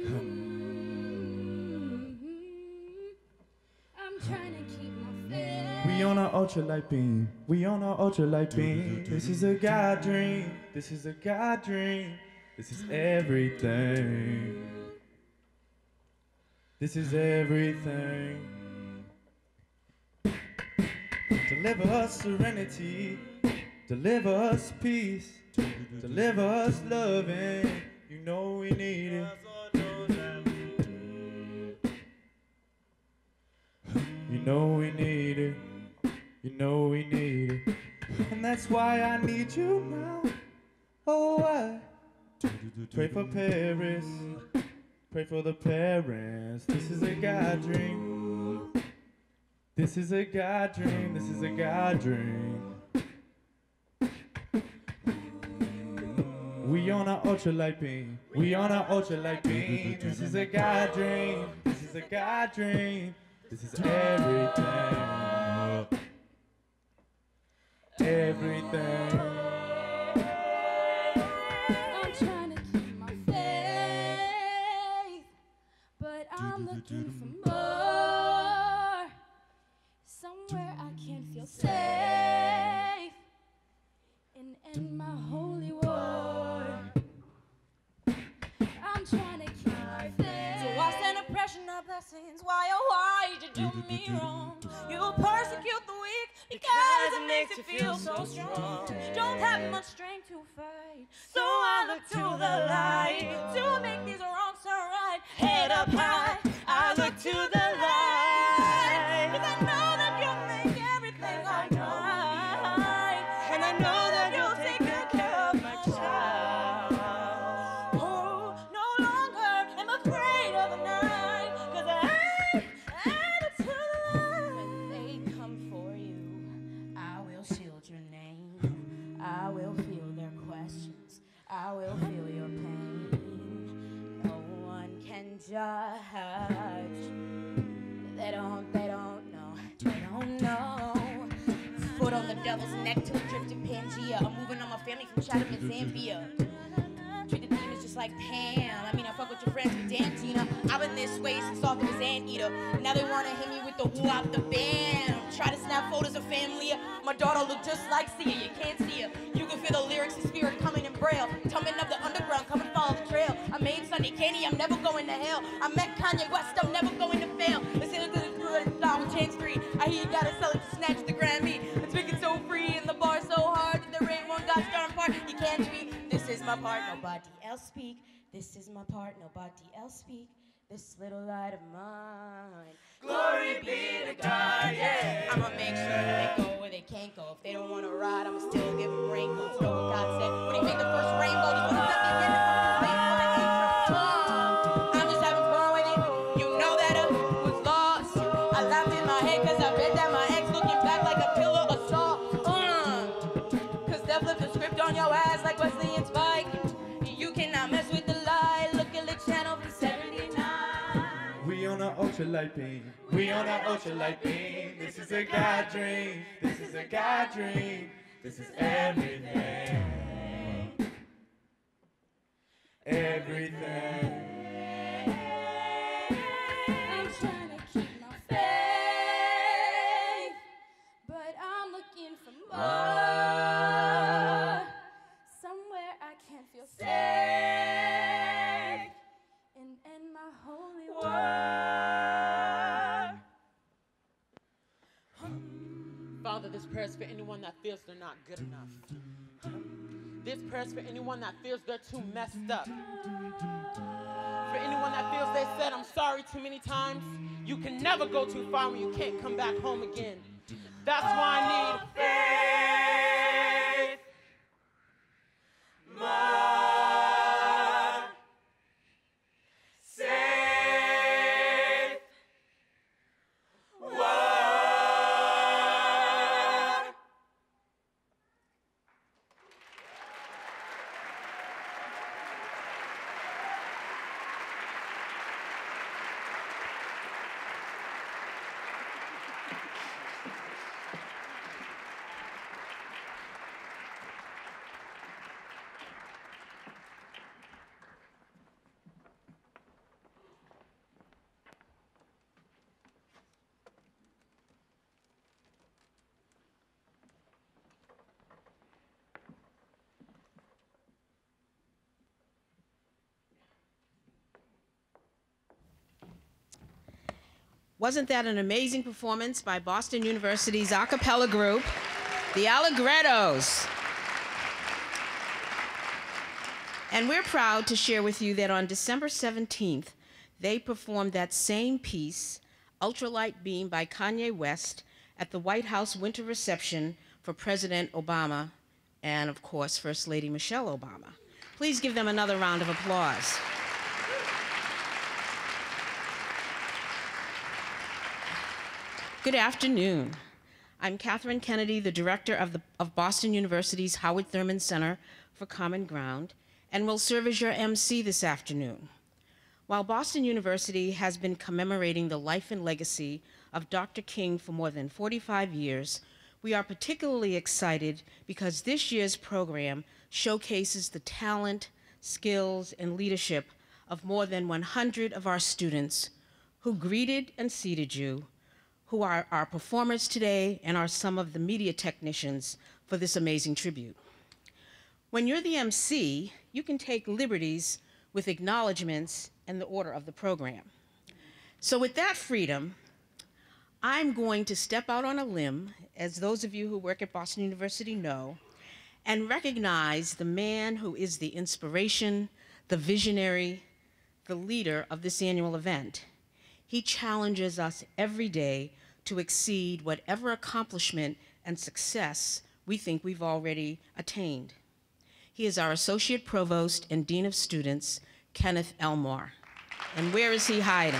I'm trying to keep my faith. We on our ultralight beam. We on our ultralight beam. This is a God dream. This is a God dream. This is everything. This is everything. Deliver us serenity. Deliver us peace. Deliver us loving. You know we need it. You know we need it. You know we need it. And that's why I need you now. Oh, I pray for Paris. Pray for the parents. This is a God dream. This is a God dream. This is a God dream. We on our ultralight beam. We on our ultralight beam. This is a God dream. This is a God dream. This is everything. Everything. I'm trying to keep my faith, but I'm looking for more. Somewhere I can feel safe and end my holy war. I'm trying to keep my faith. So I send oppression of blessings. Why, oh why did you do me wrong? You persecute the weak because it makes you feel so strong. Don't have much strength to fight, so I look to the light to make these wrongs so right. Head up high, I look to the light, 'cause I know that you'll make everything alright, and I know that you'll take good care of my child. Oh, no longer am afraid of the night, 'cause I look to the light. When they come for you, I will shield your name. I will feel their questions. I will feel your pain. No one can judge. They don't know. Foot on the devil's neck till it drifted Pangea. I'm moving on my family from Chatham and Zambia. Treat the demons just like Pam. I mean, I fuck with your friends with Dan Tina. I've been this way since off of his anteater. Now they wanna hit me with the woo-wop the band. Try to snap photos of family. My daughter look just like Sia. You can't see her. You can feel the lyrics, the spirit coming in braille. Tumbling up the underground, come and follow the trail. I made Sunday Candy, I'm never going to hell. I met Kanye West, I'm never going to fail. Listen to the with Chain Street. I hear you gotta sell it to snatch the Grammy. It's making so free and the bar so hard that there ain't one gosh darn part you can't speak. This is my part, nobody else speak. This is my part, nobody else speak. This little light of mine. Glory be to God, yeah. I'ma make sure that they go where they can't go. If they don't wanna ride, I'ma still give them rainbows. Know what God said when he made the first rainbow. Just wanna set the agenda from the place where they came from. I'm just having fun with it. You know that I was lost. I laughed in my head 'cause I bet that my ex looking back like a pillar of salt. 'Cause they'll flip the script on your ass like Wesley and Spike. You cannot mess with the lie. Look at the channel from 79. We on our ultralight beam. We on our ultralight beam. This is a God dream. This is a God dream. This is everything. Everything. I'm trying to keep my faith, but I'm looking for more. Somewhere I can feel safe and end my holy war. Father, this prayer is for anyone that feels they're not good enough. This prayer is for anyone that feels they're too messed up. For anyone that feels they said I'm sorry too many times. You can never go too far when you can't come back home again. That's why I need faith. More safe word. Wasn't that an amazing performance by Boston University's a cappella group, the Allegrettos? And we're proud to share with you that on December 17th, they performed that same piece, Ultralight Beam by Kanye West, at the White House winter reception for President Obama and, of course, First Lady Michelle Obama. Please give them another round of applause. Good afternoon. I'm Catherine Kennedy, the director of Boston University's Howard Thurman Center for Common Ground, and will serve as your MC this afternoon. While Boston University has been commemorating the life and legacy of Dr. King for more than 45 years, we are particularly excited because this year's program showcases the talent, skills, and leadership of more than 100 of our students who greeted and seated you, who are our performers today and are some of the media technicians for this amazing tribute. When you're the MC, you can take liberties with acknowledgments and the order of the program. So with that freedom, I'm going to step out on a limb, as those of you who work at Boston University know, and recognize the man who is the inspiration, the visionary, the leader of this annual event. He challenges us every day to exceed whatever accomplishment and success we think we've already attained. He is our Associate Provost and Dean of Students, Kenneth Elmore. And where is he hiding?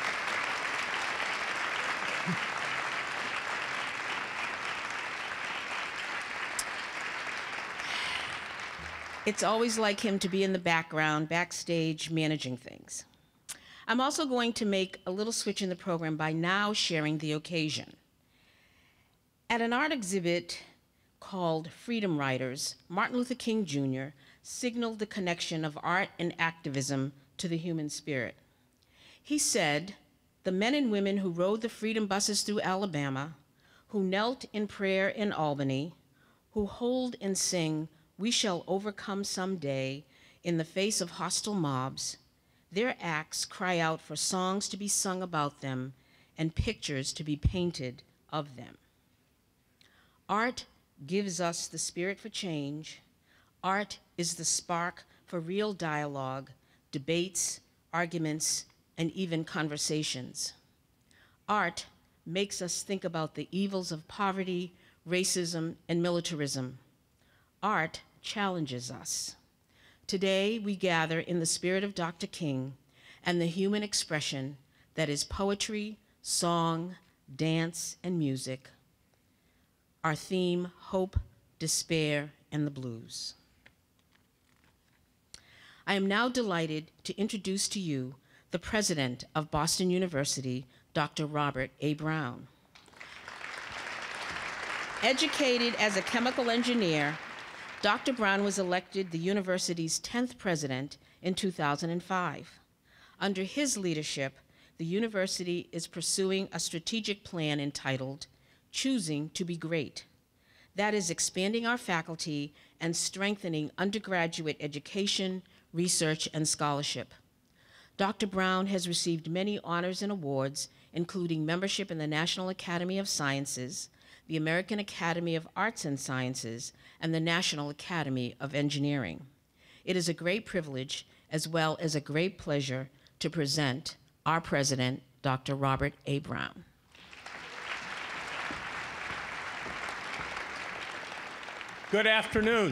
It's always like him to be in the background, backstage, managing things. I'm also going to make a little switch in the program by now sharing the occasion. At an art exhibit called Freedom Writers, Martin Luther King Jr. signaled the connection of art and activism to the human spirit. He said, "The men and women who rode the freedom buses through Alabama, who knelt in prayer in Albany, who hold and sing, 'We shall overcome someday,' in the face of hostile mobs, their acts cry out for songs to be sung about them and pictures to be painted of them." Art gives us the spirit for change. Art is the spark for real dialogue, debates, arguments, and even conversations. Art makes us think about the evils of poverty, racism, and militarism. Art challenges us. Today, we gather in the spirit of Dr. King and the human expression that is poetry, song, dance, and music. Our theme, hope, despair, and the blues. I am now delighted to introduce to you the president of Boston University, Dr. Robert A. Brown. Educated as a chemical engineer, Dr. Brown was elected the university's 10th president in 2005. Under his leadership, the university is pursuing a strategic plan entitled Choosing to be Great. That is expanding our faculty and strengthening undergraduate education, research, and scholarship. Dr. Brown has received many honors and awards, including membership in the National Academy of Sciences, the American Academy of Arts and Sciences, and the National Academy of Engineering. It is a great privilege, as well as a great pleasure, to present our president, Dr. Robert A. Brown. Good afternoon.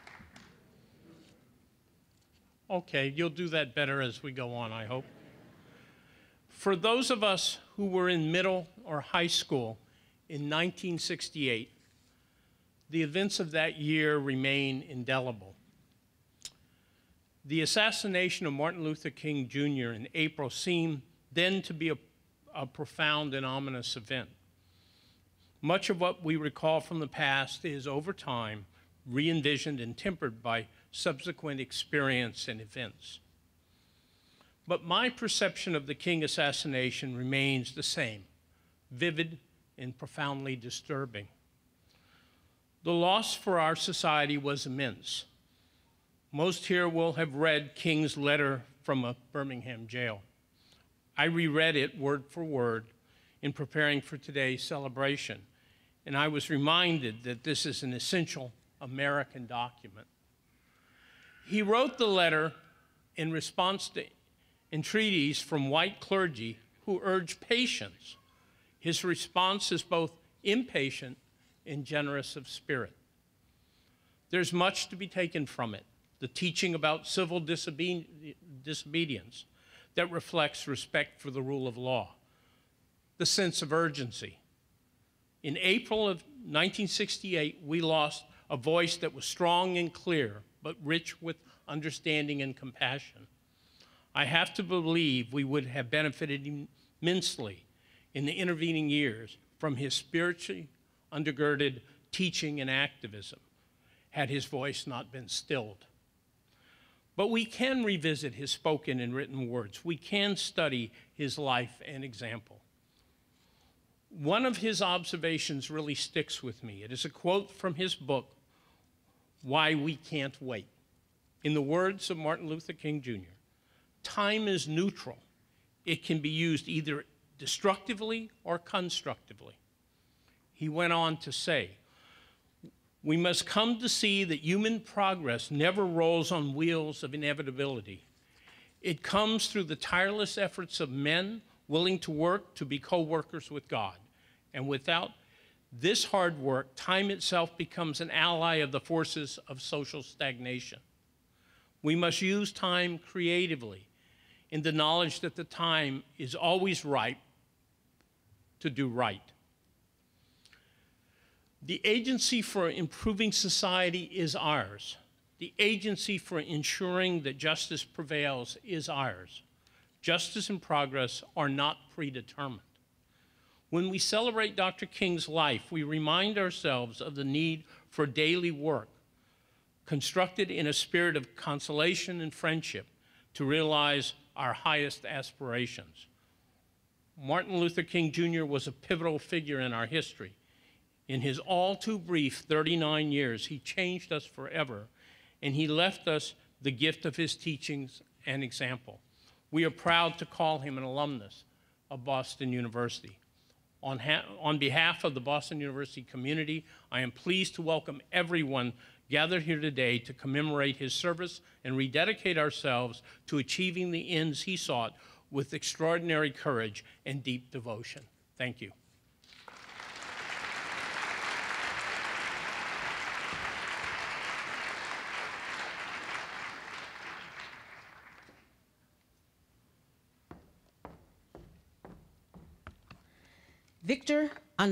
Okay, you'll do that better as we go on, I hope. For those of us who were in middle or high school in 1968, the events of that year remain indelible. The assassination of Martin Luther King Jr. in April seemed then to be a profound and ominous event. Much of what we recall from the past is, over time, re-envisioned and tempered by subsequent experience and events. But my perception of the King assassination remains the same, vivid and profoundly disturbing. The loss for our society was immense. Most here will have read King's letter from a Birmingham jail. I reread it word for word, in preparing for today's celebration, and I was reminded that this is an essential American document. He wrote the letter in response to entreaties from white clergy who urged patience. His response is both impatient and generous of spirit. There's much to be taken from it. The teaching about civil disobedience that reflects respect for the rule of law. The sense of urgency. In April of 1968, we lost a voice that was strong and clear, but rich with understanding and compassion. I have to believe we would have benefited immensely in the intervening years from his spiritually undergirded teaching and activism, had his voice not been stilled. But we can revisit his spoken and written words. We can study his life and example. One of his observations really sticks with me. It is a quote from his book, Why We Can't Wait. In the words of Martin Luther King Jr., time is neutral. It can be used either destructively or constructively. He went on to say, we must come to see that human progress never rolls on wheels of inevitability. It comes through the tireless efforts of men willing to work to be co-workers with God. And without this hard work, time itself becomes an ally of the forces of social stagnation. We must use time creatively in the knowledge that the time is always ripe to do right. The agency for improving society is ours. The agency for ensuring that justice prevails is ours. Justice and progress are not predetermined. When we celebrate Dr. King's life, we remind ourselves of the need for daily work, constructed in a spirit of consolation and friendship to realize our highest aspirations. Martin Luther King Jr. was a pivotal figure in our history. In his all too brief 39 years, he changed us forever, and he left us the gift of his teachings and example. We are proud to call him an alumnus of Boston University. On behalf of the Boston University community, I am pleased to welcome everyone gathered here today to commemorate his service and rededicate ourselves to achieving the ends he sought with extraordinary courage and deep devotion. Thank you. Victor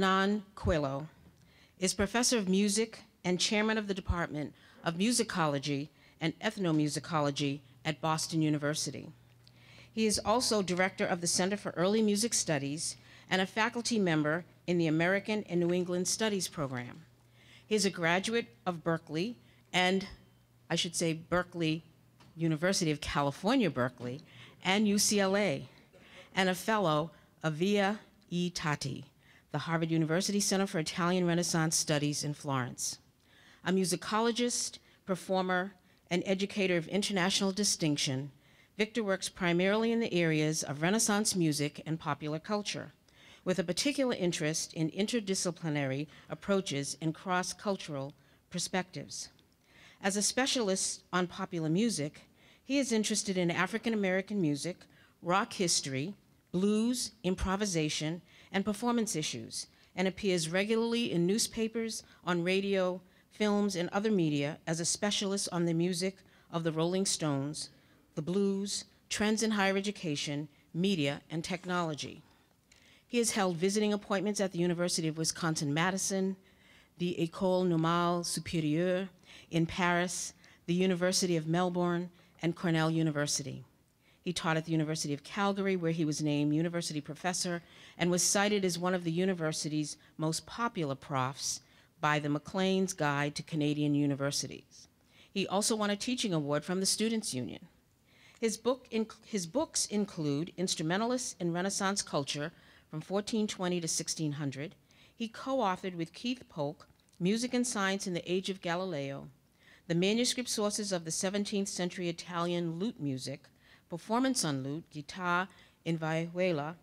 Coelho is professor of music and chairman of the Department of Musicology and Ethnomusicology at Boston University. He is also director of the Center for Early Music Studies and a faculty member in the American and New England Studies program. He is a graduate of Berkeley and, I should say, Berkeley, University of California, Berkeley, and UCLA, and a fellow of Via E. Tati, the Harvard University Center for Italian Renaissance Studies in Florence. A musicologist, performer, and educator of international distinction, Victor works primarily in the areas of Renaissance music and popular culture, with a particular interest in interdisciplinary approaches and cross-cultural perspectives. As a specialist on popular music, he is interested in African American music, rock history, blues, improvisation, and performance issues, and appears regularly in newspapers, on radio, films, and other media as a specialist on the music of the Rolling Stones, the blues, trends in higher education, media, and technology. He has held visiting appointments at the University of Wisconsin-Madison, the École Normale Supérieure in Paris, the University of Melbourne, and Cornell University. He taught at the University of Calgary, where he was named university professor and was cited as one of the university's most popular profs by the Maclean's Guide to Canadian Universities. He also won a teaching award from the Students' Union. His books include Instrumentalists in Renaissance Culture from 1420 to 1600. He co-authored with Keith Polk, Music and Science in the Age of Galileo, The Manuscript Sources of the 17th Century Italian Lute Music, Performance on Lute, Guitar in Vihuela,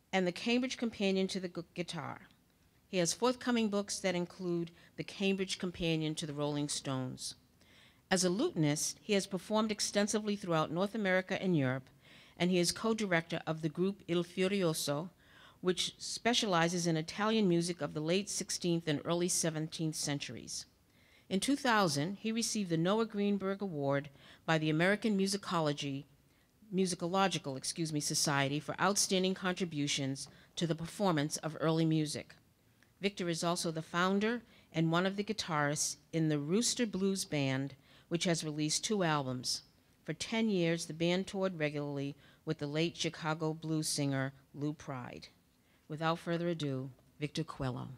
and the Cambridge Companion to the Guitar. He has forthcoming books that include the Cambridge Companion to the Rolling Stones. As a lutenist, he has performed extensively throughout North America and Europe, and he is co-director of the group Il Furioso, which specializes in Italian music of the late 16th and early 17th centuries. In 2000, he received the Noah Greenberg Award by the American Musicological Society for outstanding contributions to the performance of early music. Victor is also the founder and one of the guitarists in the Rooster Blues Band, which has released 2 albums. For 10 years, the band toured regularly with the late Chicago blues singer Lou Pride. Without further ado, Victor Coelho.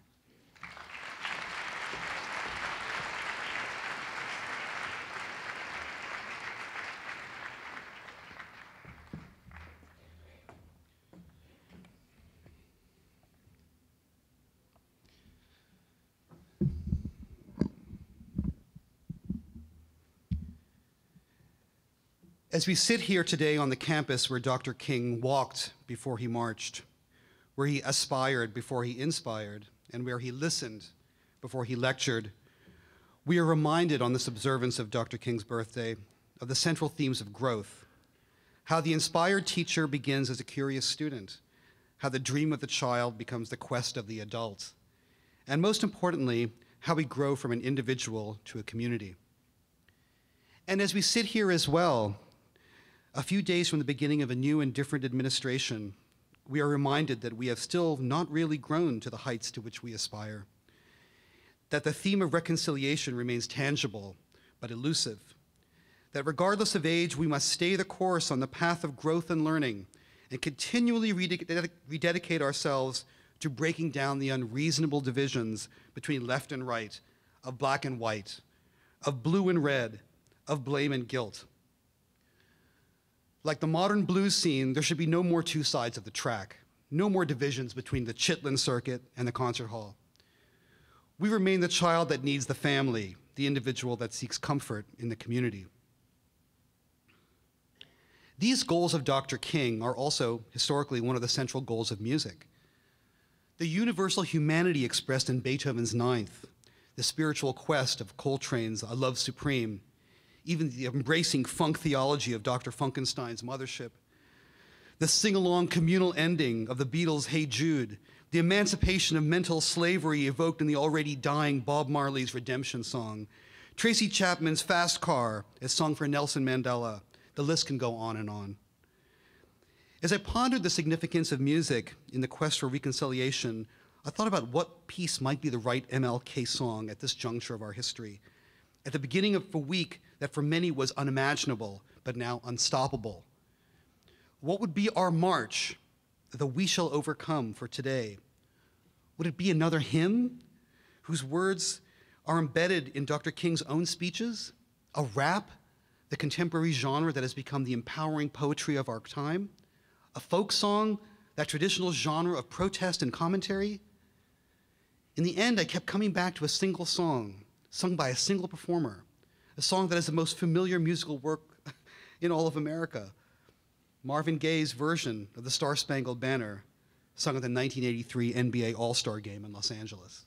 As we sit here today on the campus where Dr. King walked before he marched, where he aspired before he inspired, and where he listened before he lectured, we are reminded on this observance of Dr. King's birthday of the central themes of growth, how the inspired teacher begins as a curious student, how the dream of the child becomes the quest of the adult, and most importantly, how we grow from an individual to a community. And as we sit here as well, a few days from the beginning of a new and different administration, we are reminded that we have still not really grown to the heights to which we aspire, that the theme of reconciliation remains tangible but elusive, that regardless of age, we must stay the course on the path of growth and learning and continually rededicate ourselves to breaking down the unreasonable divisions between left and right, of black and white, of blue and red, of blame and guilt. Like the modern blues scene, there should be no more 2 sides of the track, no more divisions between the Chitlin circuit and the concert hall. We remain the child that needs the family, the individual that seeks comfort in the community. These goals of Dr. King are also historically one of the central goals of music. The universal humanity expressed in Beethoven's Ninth, the spiritual quest of Coltrane's A Love Supreme, even the embracing funk theology of Dr. Funkenstein's Mothership, the sing-along communal ending of the Beatles' Hey Jude, the emancipation of mental slavery evoked in the already dying Bob Marley's Redemption Song, Tracy Chapman's Fast Car as sung for Nelson Mandela. The list can go on and on. As I pondered the significance of music in the quest for reconciliation, I thought about what piece might be the right MLK song at this juncture of our history, at the beginning of a week that for many was unimaginable, but now unstoppable. What would be our march, the We Shall Overcome, for today? Would it be another hymn whose words are embedded in Dr. King's own speeches? A rap, the contemporary genre that has become the empowering poetry of our time? A folk song, that traditional genre of protest and commentary? In the end, I kept coming back to a single song, sung by a single performer, a song that is the most familiar musical work in all of America, Marvin Gaye's version of the Star-Spangled Banner, sung at the 1983 NBA All-Star Game in Los Angeles.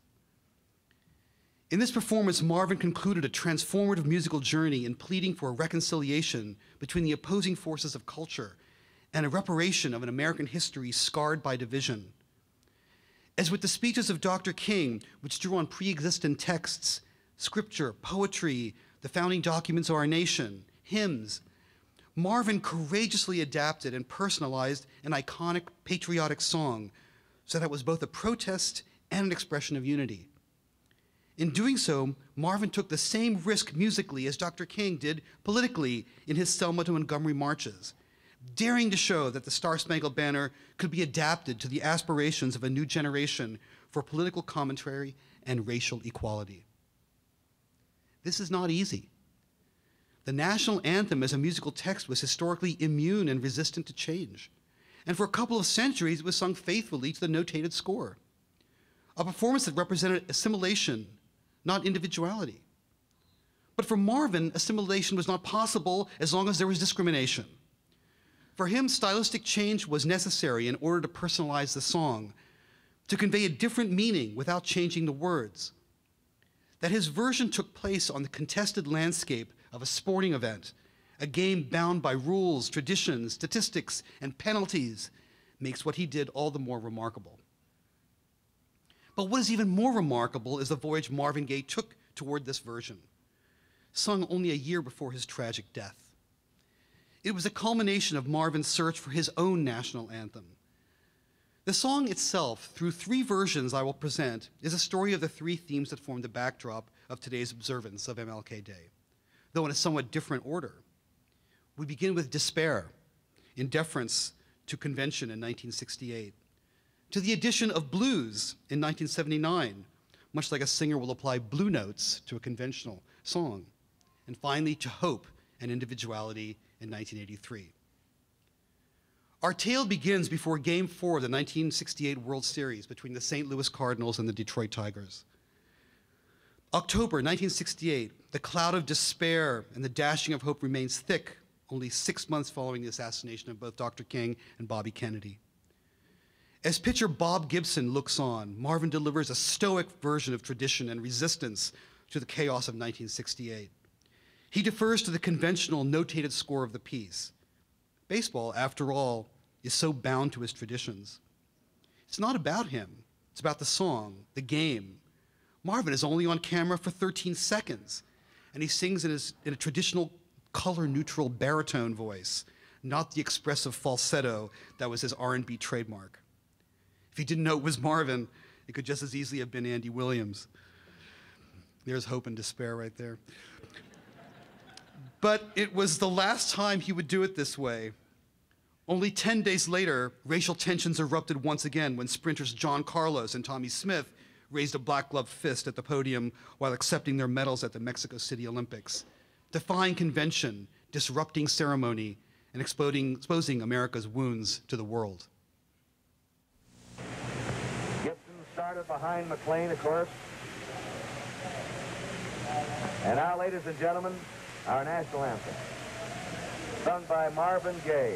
In this performance, Marvin concluded a transformative musical journey in pleading for a reconciliation between the opposing forces of culture and a reparation of an American history scarred by division. As with the speeches of Dr. King, which drew on pre-existent texts, scripture, poetry, the founding documents of our nation, hymns, Marvin courageously adapted and personalized an iconic patriotic song so that it was both a protest and an expression of unity. In doing so, Marvin took the same risk musically as Dr. King did politically in his Selma to Montgomery marches, daring to show that the Star-Spangled Banner could be adapted to the aspirations of a new generation for political commentary and racial equality. This is not easy. The national anthem as a musical text was historically immune and resistant to change. And for a couple of centuries, it was sung faithfully to the notated score. A performance that represented assimilation, not individuality. But for Marvin, assimilation was not possible as long as there was discrimination. For him, stylistic change was necessary in order to personalize the song, to convey a different meaning without changing the words. That his version took place on the contested landscape of a sporting event, a game bound by rules, traditions, statistics, and penalties, makes what he did all the more remarkable. But what is even more remarkable is the voyage Marvin Gaye took toward this version, sung only a year before his tragic death. It was a culmination of Marvin's search for his own national anthem. The song itself, through 3 versions I will present, is a story of the 3 themes that form the backdrop of today's observance of MLK Day, though in a somewhat different order. We begin with despair, in deference to convention in 1968, to the addition of blues in 1979, much like a singer will apply blue notes to a conventional song, and finally to hope and individuality in 1983. Our tale begins before Game 4 of the 1968 World Series between the St. Louis Cardinals and the Detroit Tigers. October 1968, the cloud of despair and the dashing of hope remains thick, only 6 months following the assassination of both Dr. King and Bobby Kennedy. As pitcher Bob Gibson looks on, Marvin delivers a stoic version of tradition and resistance to the chaos of 1968. He defers to the conventional notated score of the piece. Baseball, after all, is so bound to his traditions. It's not about him. It's about the song, the game. Marvin is only on camera for 13 seconds, and he sings in a traditional color-neutral baritone voice, not the expressive falsetto that was his R&B trademark. If you didn't know it was Marvin, it could just as easily have been Andy Williams. There's hope and despair right there. But it was the last time he would do it this way. Only 10 days later, racial tensions erupted once again when sprinters John Carlos and Tommy Smith raised a black gloved fist at the podium while accepting their medals at the Mexico City Olympics, defying convention, disrupting ceremony, and exposing America's wounds to the world. Gibson started behind McLean, of course. And now, ladies and gentlemen, our national anthem, sung by Marvin Gaye.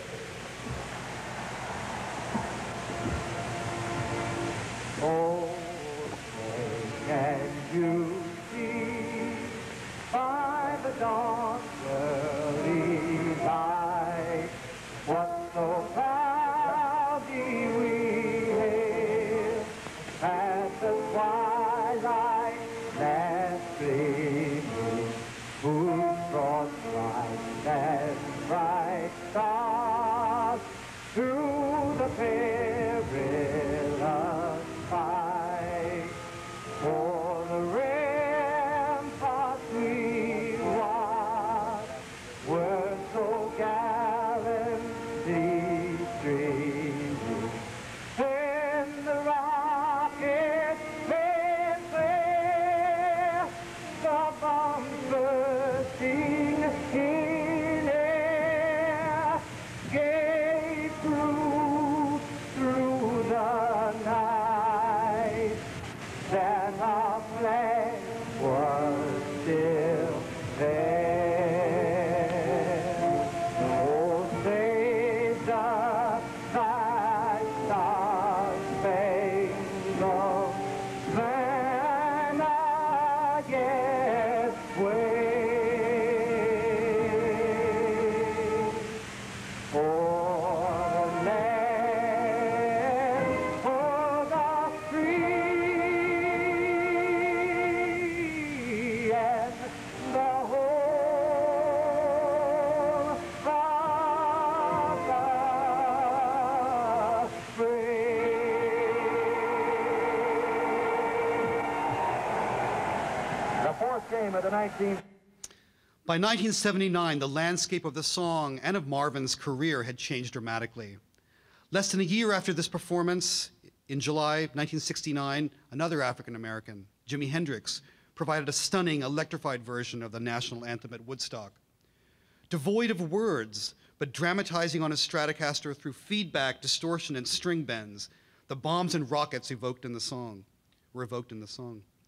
Oh, can you see by the dawn's early light what so proudly we hailed at the twilight last gleaming, whose broad light and bright stars through the perilous fight for the ramparts we watched were so gallantly streaming. When the rockets made flare, the bombs bursting in air, gave through the night, that our flag was still there. Oh, save the thy star-spangled banner yet waves. For the land, for the free, and the whole of the free. The fourth game of the 19th. By 1979, the landscape of the song and of Marvin's career had changed dramatically. Less than a year after this performance, in July 1969, another African-American, Jimi Hendrix, provided a stunning, electrified version of the national anthem at Woodstock. Devoid of words, but dramatizing on his Stratocaster through feedback, distortion, and string bends, the bombs and rockets were evoked in the song.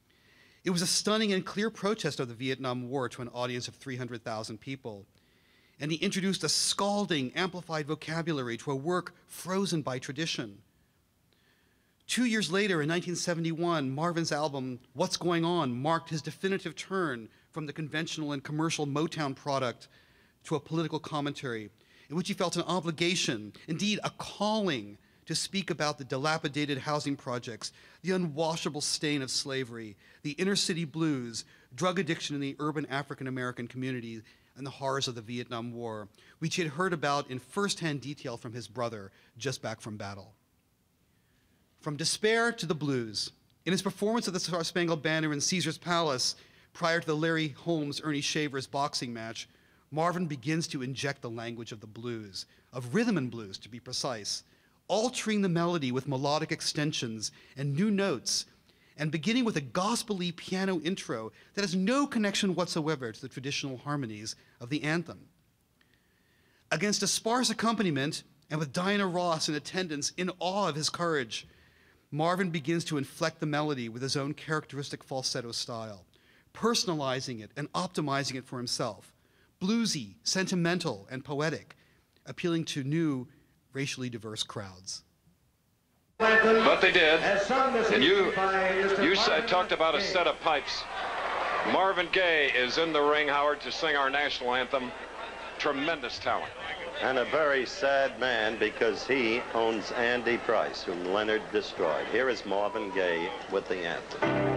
It was a stunning and clear protest of the Vietnam War to an audience of 300,000 people. and he introduced a scalding, amplified vocabulary to a work frozen by tradition. 2 years later, in 1971, Marvin's album, What's Going On, marked his definitive turn from the conventional and commercial Motown product to a political commentary in which he felt an obligation, indeed a calling, to speak about the dilapidated housing projects, the unwashable stain of slavery, the inner city blues, drug addiction in the urban African-American community, and the horrors of the Vietnam War, which he had heard about in firsthand detail from his brother just back from battle. From despair to the blues, in his performance of the Star Spangled Banner in Caesar's Palace prior to the Larry Holmes-Ernie Shavers boxing match, Marvin begins to inject the language of the blues, of rhythm and blues to be precise, altering the melody with melodic extensions and new notes, and beginning with a gospel-y piano intro that has no connection whatsoever to the traditional harmonies of the anthem. Against a sparse accompaniment, and with Diana Ross in attendance in awe of his courage, Marvin begins to inflect the melody with his own characteristic falsetto style, personalizing it and optimizing it for himself, bluesy, sentimental, and poetic, appealing to new, racially diverse crowds. But they did, and you talked about a set of pipes. Marvin Gaye is in the ring, Howard, to sing our national anthem. Tremendous talent. And a very sad man, because he owns Andy Price, whom Leonard destroyed. Here is Marvin Gaye with the anthem.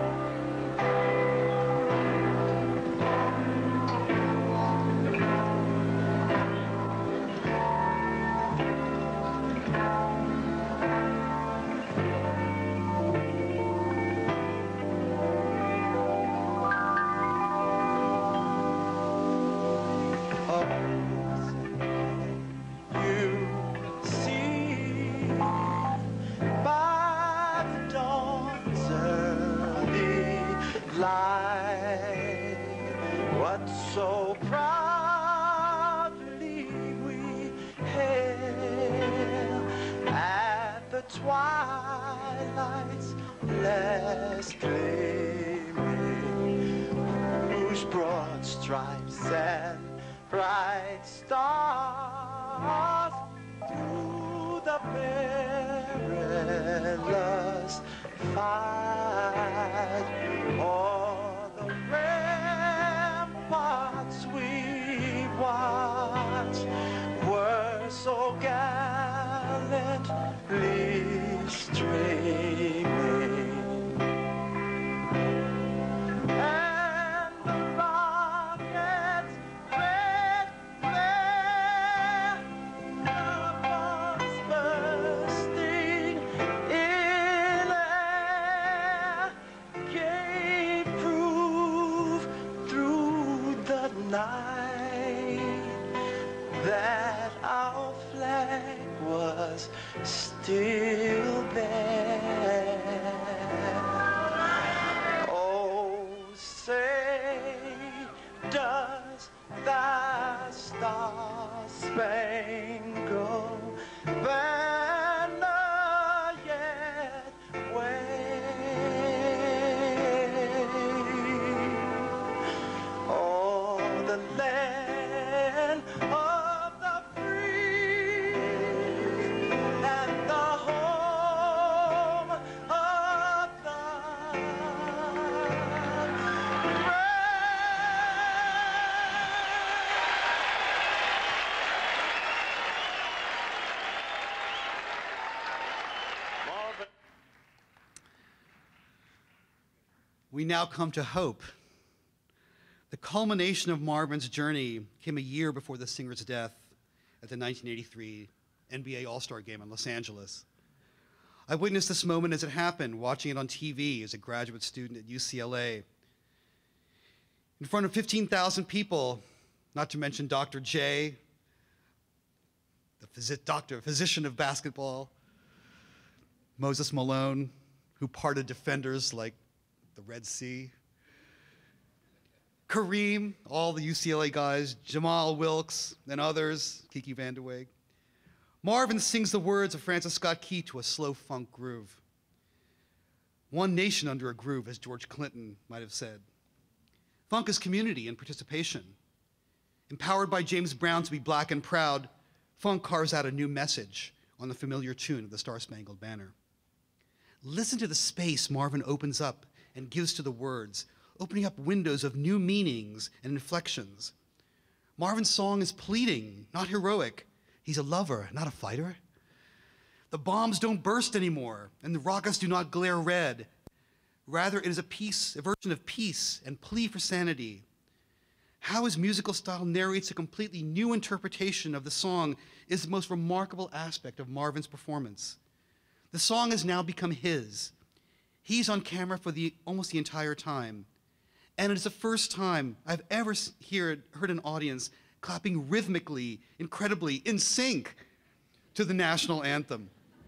Twilight's last gleaming, whose broad stripes and bright stars through the perilous fight, o'er the ramparts we watched were so gallantly streaming, and the rocket's red flare, the bombs bursting in air, gave proof through the night that our flag was still there. Oh, say, does thy star-spangled banner yet wave o'er the land of the free and the home of the Marvin. We now come to hope. The culmination of Marvin's journey came a year before the singer's death at the 1983 NBA All-Star Game in Los Angeles. I witnessed this moment as it happened, watching it on TV as a graduate student at UCLA. In front of 15,000 people, not to mention Dr. J, the physician of basketball, Moses Malone, who parted defenders like the Red Sea, Kareem, all the UCLA guys, Jamal Wilkes, and others, Kiki Vandeweghe. Marvin sings the words of Francis Scott Key to a slow funk groove. One nation under a groove, as George Clinton might have said. Funk is community and participation. Empowered by James Brown to be black and proud, funk carves out a new message on the familiar tune of the Star-Spangled Banner. Listen to the space Marvin opens up and gives to the words, opening up windows of new meanings and inflections. Marvin's song is pleading, not heroic. He's a lover, not a fighter. The bombs don't burst anymore, and the rockets do not glare red. Rather, it is a version of peace and plea for sanity. How his musical style narrates a completely new interpretation of the song is the most remarkable aspect of Marvin's performance. The song has now become his. He's on camera for almost the entire time. And it is the first time I've ever heard an audience clapping rhythmically, incredibly, in sync to the national anthem.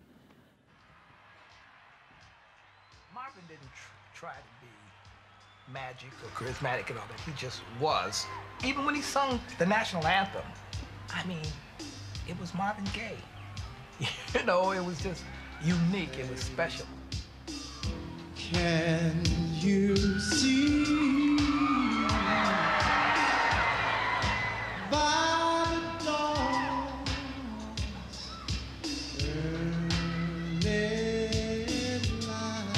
Marvin didn't try to be magic or charismatic and all that. He just was. Even when he sung the national anthem, I mean, it was Marvin Gaye. You know, it was just unique. It was special. Can you see by the dawn's early light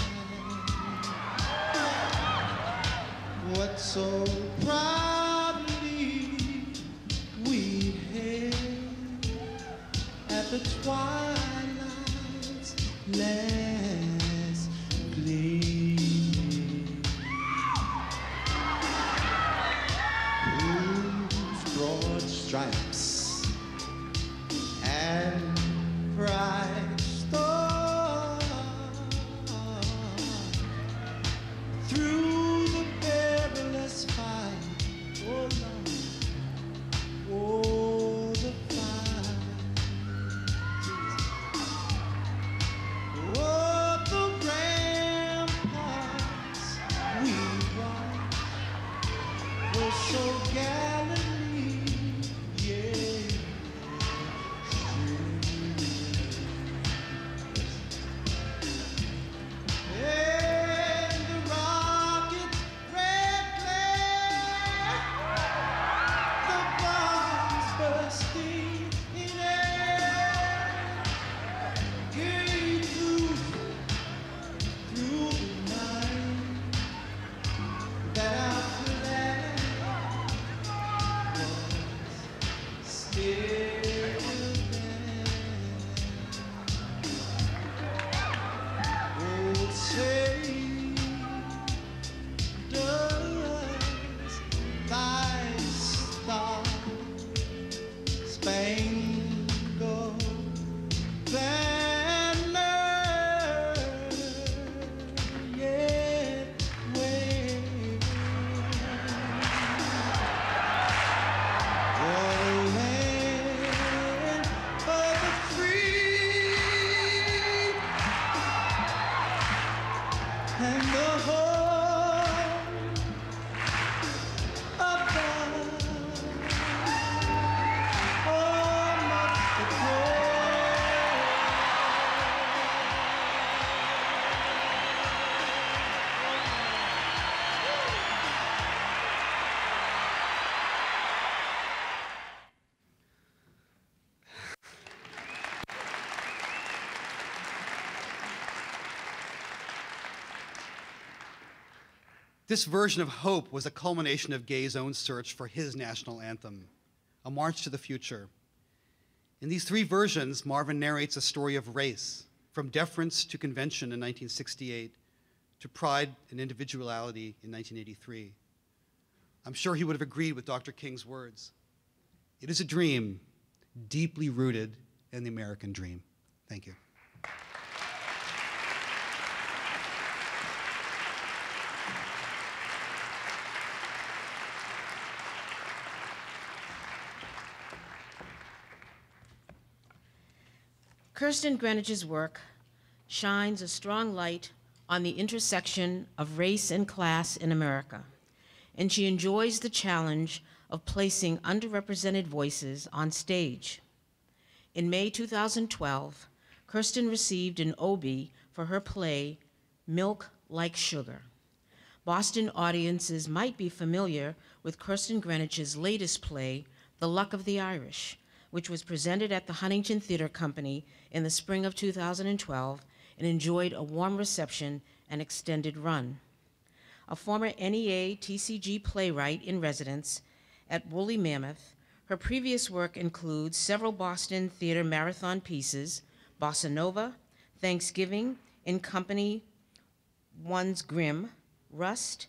what so proudly we hailed at the twilight's last gleam, whose broad stripes and bright stars through the perilous fight, oh Lord, oh the fight, oh the ramparts we watched were so gallantly, yeah. And the rocket's red glare, the bombs bursting in air, gave through the night that our flag was still there. Oh, say, does thy star-spangled banner yet wave? The land of the free and the home of God. Home of the This version of Hope was a culmination of Gaye's own search for his national anthem, A March to the Future. In these three versions, Marvin narrates a story of race, from deference to convention in 1968, to pride and individuality in 1983. I'm sure he would have agreed with Dr. King's words. It is a dream deeply rooted in the American dream. Thank you. Kirsten Greenidge's work shines a strong light on the intersection of race and class in America, and she enjoys the challenge of placing underrepresented voices on stage. In May 2012, Kirsten received an Obie for her play, Milk Like Sugar. Boston audiences might be familiar with Kirsten Greenidge's latest play, The Luck of the Irish, which was presented at the Huntington Theater Company in the spring of 2012 and enjoyed a warm reception and extended run. A former NEA TCG playwright in residence at Woolly Mammoth, her previous work includes several Boston Theater Marathon pieces, Bossa Nova, Thanksgiving, In Company One's Grimm, Rust,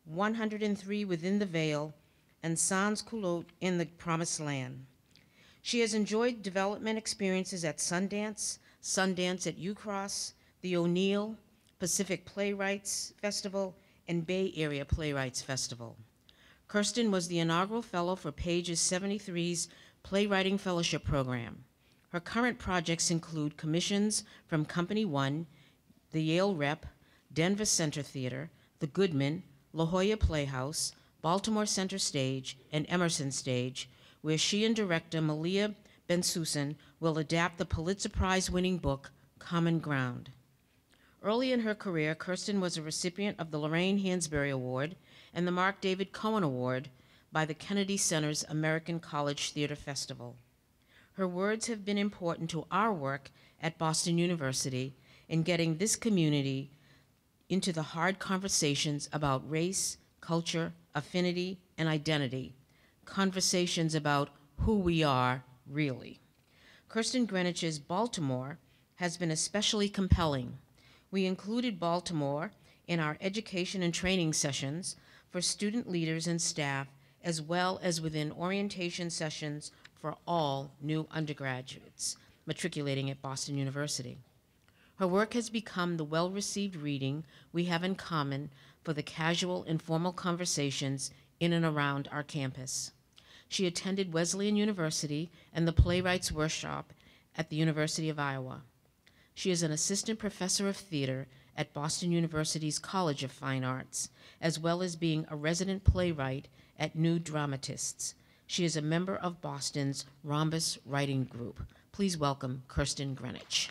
103 Within the Veil, and Sans Culotte in the Promised Land. She has enjoyed development experiences at Sundance, Sundance at UCross, the O'Neill, Pacific Playwrights Festival, and Bay Area Playwrights Festival. Kirsten was the inaugural fellow for Pages 73's Playwriting Fellowship Program. Her current projects include commissions from Company One, the Yale Rep, Denver Center Theater, the Goodman, La Jolla Playhouse, Baltimore Center Stage, and Emerson Stage, where she and director Malia Bensusan will adapt the Pulitzer Prize-winning book, Common Ground. Early in her career, Kirsten was a recipient of the Lorraine Hansberry Award and the Mark David Cohen Award by the Kennedy Center's American College Theater Festival. Her words have been important to our work at Boston University in getting this community into the hard conversations about race, culture, affinity, and identity, conversations about who we are, really. Kirsten Greenidge's Baltimore has been especially compelling. We included Baltimore in our education and training sessions for student leaders and staff, as well as within orientation sessions for all new undergraduates matriculating at Boston University. Her work has become the well-received reading we have in common for the casual, informal conversations in and around our campus. She attended Wesleyan University and the Playwrights Workshop at the University of Iowa. She is an assistant professor of theater at Boston University's College of Fine Arts, as well as being a resident playwright at New Dramatists. She is a member of Boston's Rhombus Writing Group. Please welcome Kirsten Greenidge.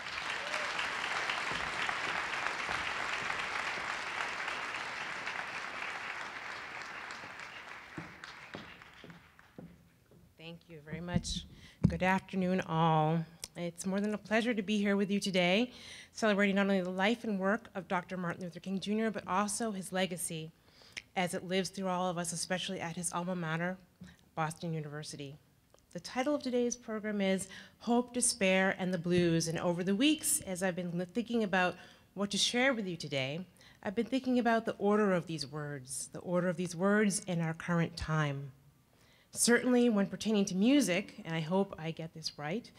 Thank you very much. Good afternoon, all. It's more than a pleasure to be here with you today, celebrating not only the life and work of Dr. Martin Luther King Jr., but also his legacy as it lives through all of us, especially at his alma mater, Boston University. The title of today's program is Hope, Despair, and the Blues. And over the weeks, as I've been thinking about what to share with you today, I've been thinking about the order of these words in our current time. Certainly when pertaining to music, and I hope I get this right,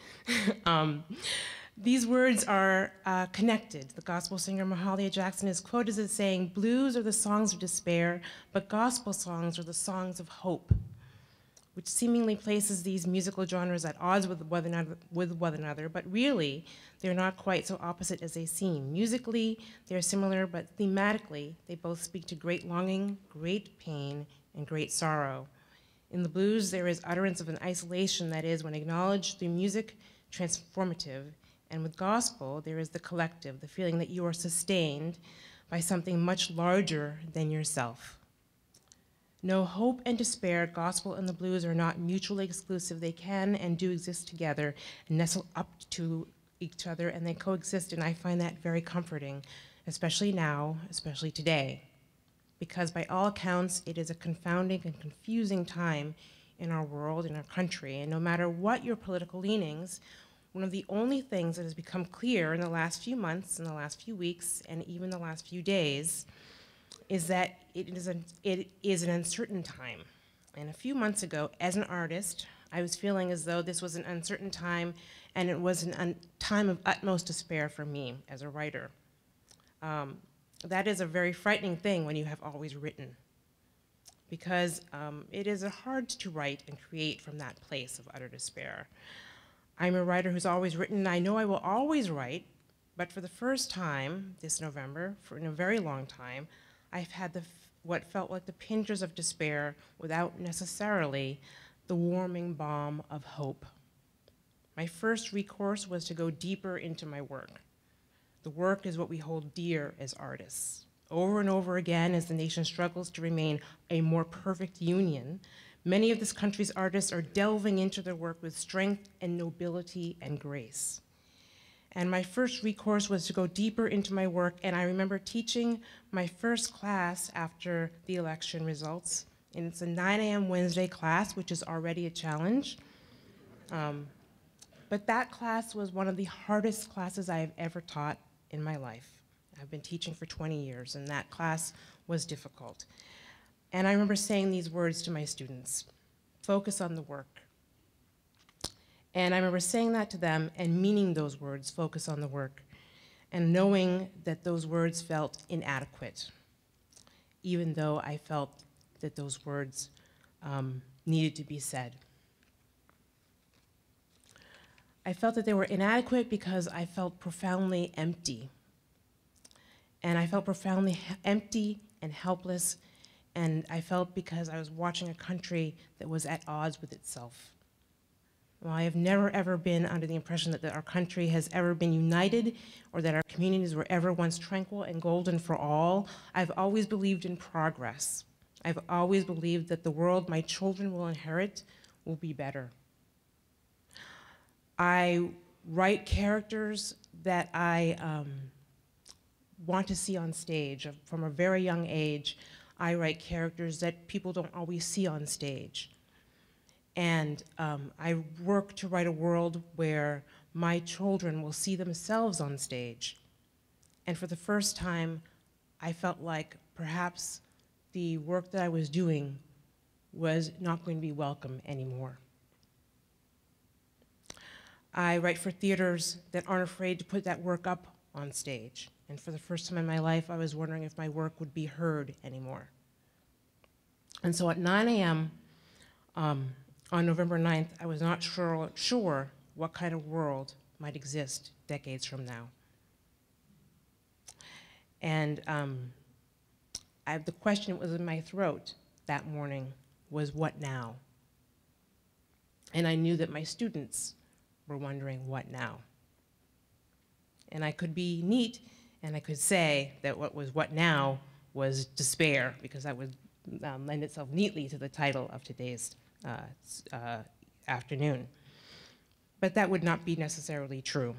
these words are connected. The gospel singer Mahalia Jackson is quoted as saying, "Blues are the songs of despair, but gospel songs are the songs of hope," which seemingly places these musical genres at odds with one another, but really, they're not quite so opposite as they seem. Musically, they're similar, but thematically, they both speak to great longing, great pain, and great sorrow. In the blues, there is utterance of an isolation that is, when acknowledged through music, transformative. And with gospel, there is the collective, the feeling that you are sustained by something much larger than yourself. No, hope and despair, gospel and the blues are not mutually exclusive. They can and do exist together and nestle up to each other, and they coexist, and I find that very comforting, especially now, especially today. Because by all accounts, it is a confounding and confusing time in our world, in our country, and no matter what your political leanings, one of the only things that has become clear in the last few months, in the last few weeks, and even the last few days, is that it is an uncertain time. And a few months ago, as an artist, I was feeling as though this was an uncertain time, and it was a time of utmost despair for me as a writer. That is a very frightening thing when you have always written, because it is hard to write and create from that place of utter despair. I'm a writer who's always written, and I know I will always write, but for the first time this November, in a very long time, I've had what felt like the pinchers of despair without necessarily the warming balm of hope. My first recourse was to go deeper into my work. The work is what we hold dear as artists. Over and over again, as the nation struggles to remain a more perfect union Many of this country's artists are delving into their work with strength and nobility and grace. And my first recourse was to go deeper into my work, and I remember teaching my first class after the election results, and it's a 9 a.m. Wednesday class, which is already a challenge. But that class was one of the hardest classes I have ever taught in my life. I've been teaching for 20 years, and that class was difficult. And I remember saying these words to my students: focus on the work. And I remember saying that to them and meaning those words, focus on the work, and knowing that those words felt inadequate, even though I felt that those words needed to be said. I felt that they were inadequate because I felt profoundly empty. And I felt profoundly empty and helpless, and I felt because I was watching a country that was at odds with itself. Well, I have never ever been under the impression that our country has ever been united or that our communities were ever once tranquil and golden for all. I've always believed in progress. I've always believed that the world my children will inherit will be better. I write characters that I want to see on stage. From a very young age, I write characters that people don't always see on stage. And I work to write a world where my children will see themselves on stage. And for the first time, I felt like perhaps the work that I was doing was not going to be welcome anymore. I write for theaters that aren't afraid to put that work up on stage. And for the first time in my life, I was wondering if my work would be heard anymore. And so at 9 a.m. On November 9th, I was not sure what kind of world might exist decades from now. And the question that was in my throat that morning was, what now? And I knew that my students were wondering, what now? And I could be neat, and I could say that what now was despair, because that would lend itself neatly to the title of today's afternoon. But that would not be necessarily true.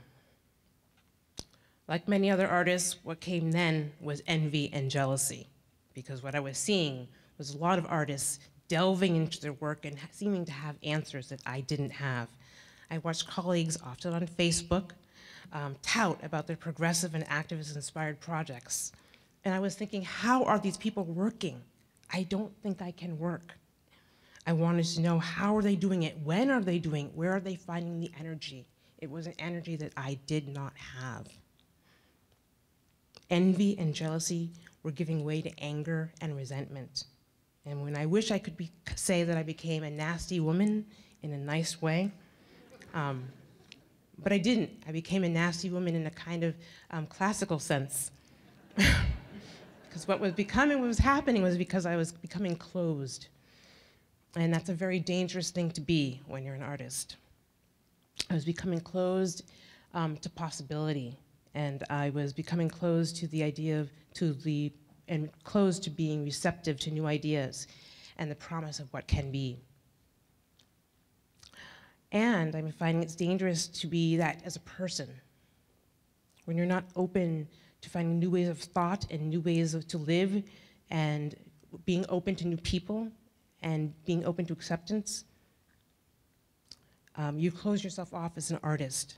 Like many other artists, what came then was envy and jealousy, because what I was seeing was a lot of artists delving into their work and seeming to have answers that I didn't have. I watched colleagues, often on Facebook, tout about their progressive and activist-inspired projects. And I was thinking, how are these people working? I don't think I can work. I wanted to know, how are they doing it? When are they doing it? Where are they finding the energy? It was an energy that I did not have. Envy and jealousy were giving way to anger and resentment. And when I wish I could say that I became a nasty woman in a nice way, but I didn't. I became a nasty woman in a kind of classical sense. Because what was happening was because I was becoming closed. And that's a very dangerous thing to be when you're an artist. I was becoming closed to possibility, and I was becoming closed to the idea and closed to being receptive to new ideas and the promise of what can be. And I'm finding it's dangerous to be that as a person. When you're not open to finding new ways of thought and new ways to live, and being open to new people, and being open to acceptance, you close yourself off as an artist.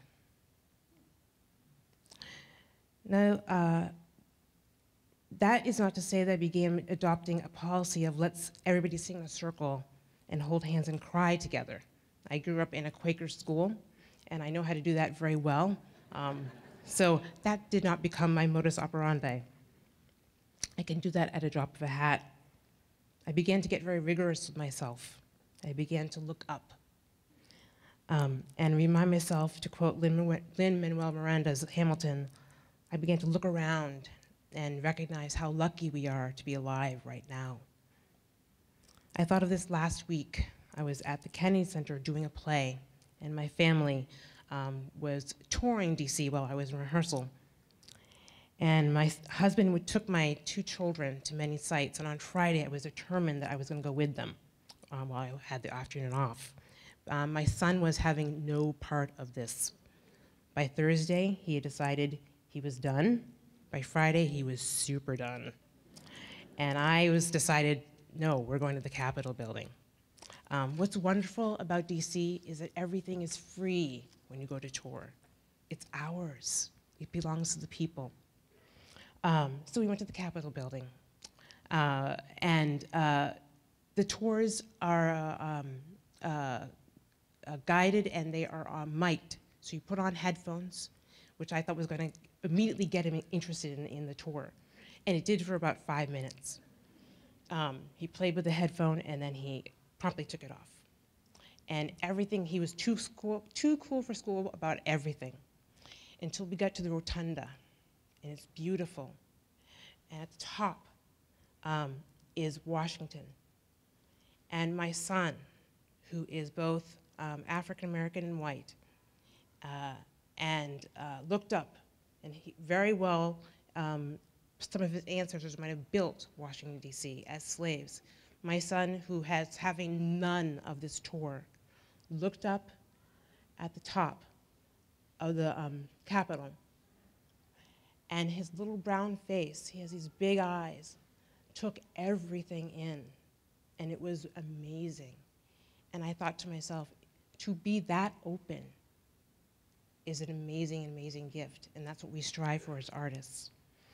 Now, that is not to say that I began adopting a policy of let's everybody sing in a circle and hold hands and cry together. I grew up in a Quaker school, and I know how to do that very well. So that did not become my modus operandi. I can do that at a drop of a hat. I began to get very rigorous with myself. I began to look up and remind myself, to quote Lin-Manuel Miranda's Hamilton, I began to look around and recognize how lucky we are to be alive right now. I thought of this last week. I was at the Kennedy Center doing a play, and my family was touring DC while I was in rehearsal. And my husband took my 2 children to many sites, and on Friday I was determined that I was going to go with them while I had the afternoon off. My son was having no part of this. By Thursday, he had decided he was done. By Friday, he was super done. And I decided, no, we're going to the Capitol building. What's wonderful about DC is that everything is free when you go to tour. It's ours. It belongs to the people. So we went to the Capitol building. The tours are guided and they are mic'd. So you put on headphones, which I thought was going to immediately get him interested in the tour. And it did for about 5 minutes. He played with the headphone and then he promptly took it off. And everything, he was too cool for school about everything until we got to the rotunda. And it's beautiful. And at the top is Washington. And my son, who is both African American and white, looked up, and he very well, some of his ancestors might have built Washington, D.C. as slaves. My son, who has having none of this tour, looked up at the top of the Capitol, and his little brown face, he has these big eyes, took everything in, and it was amazing. And I thought to myself, to be that open is an amazing, amazing gift, and that's what we strive for as artists.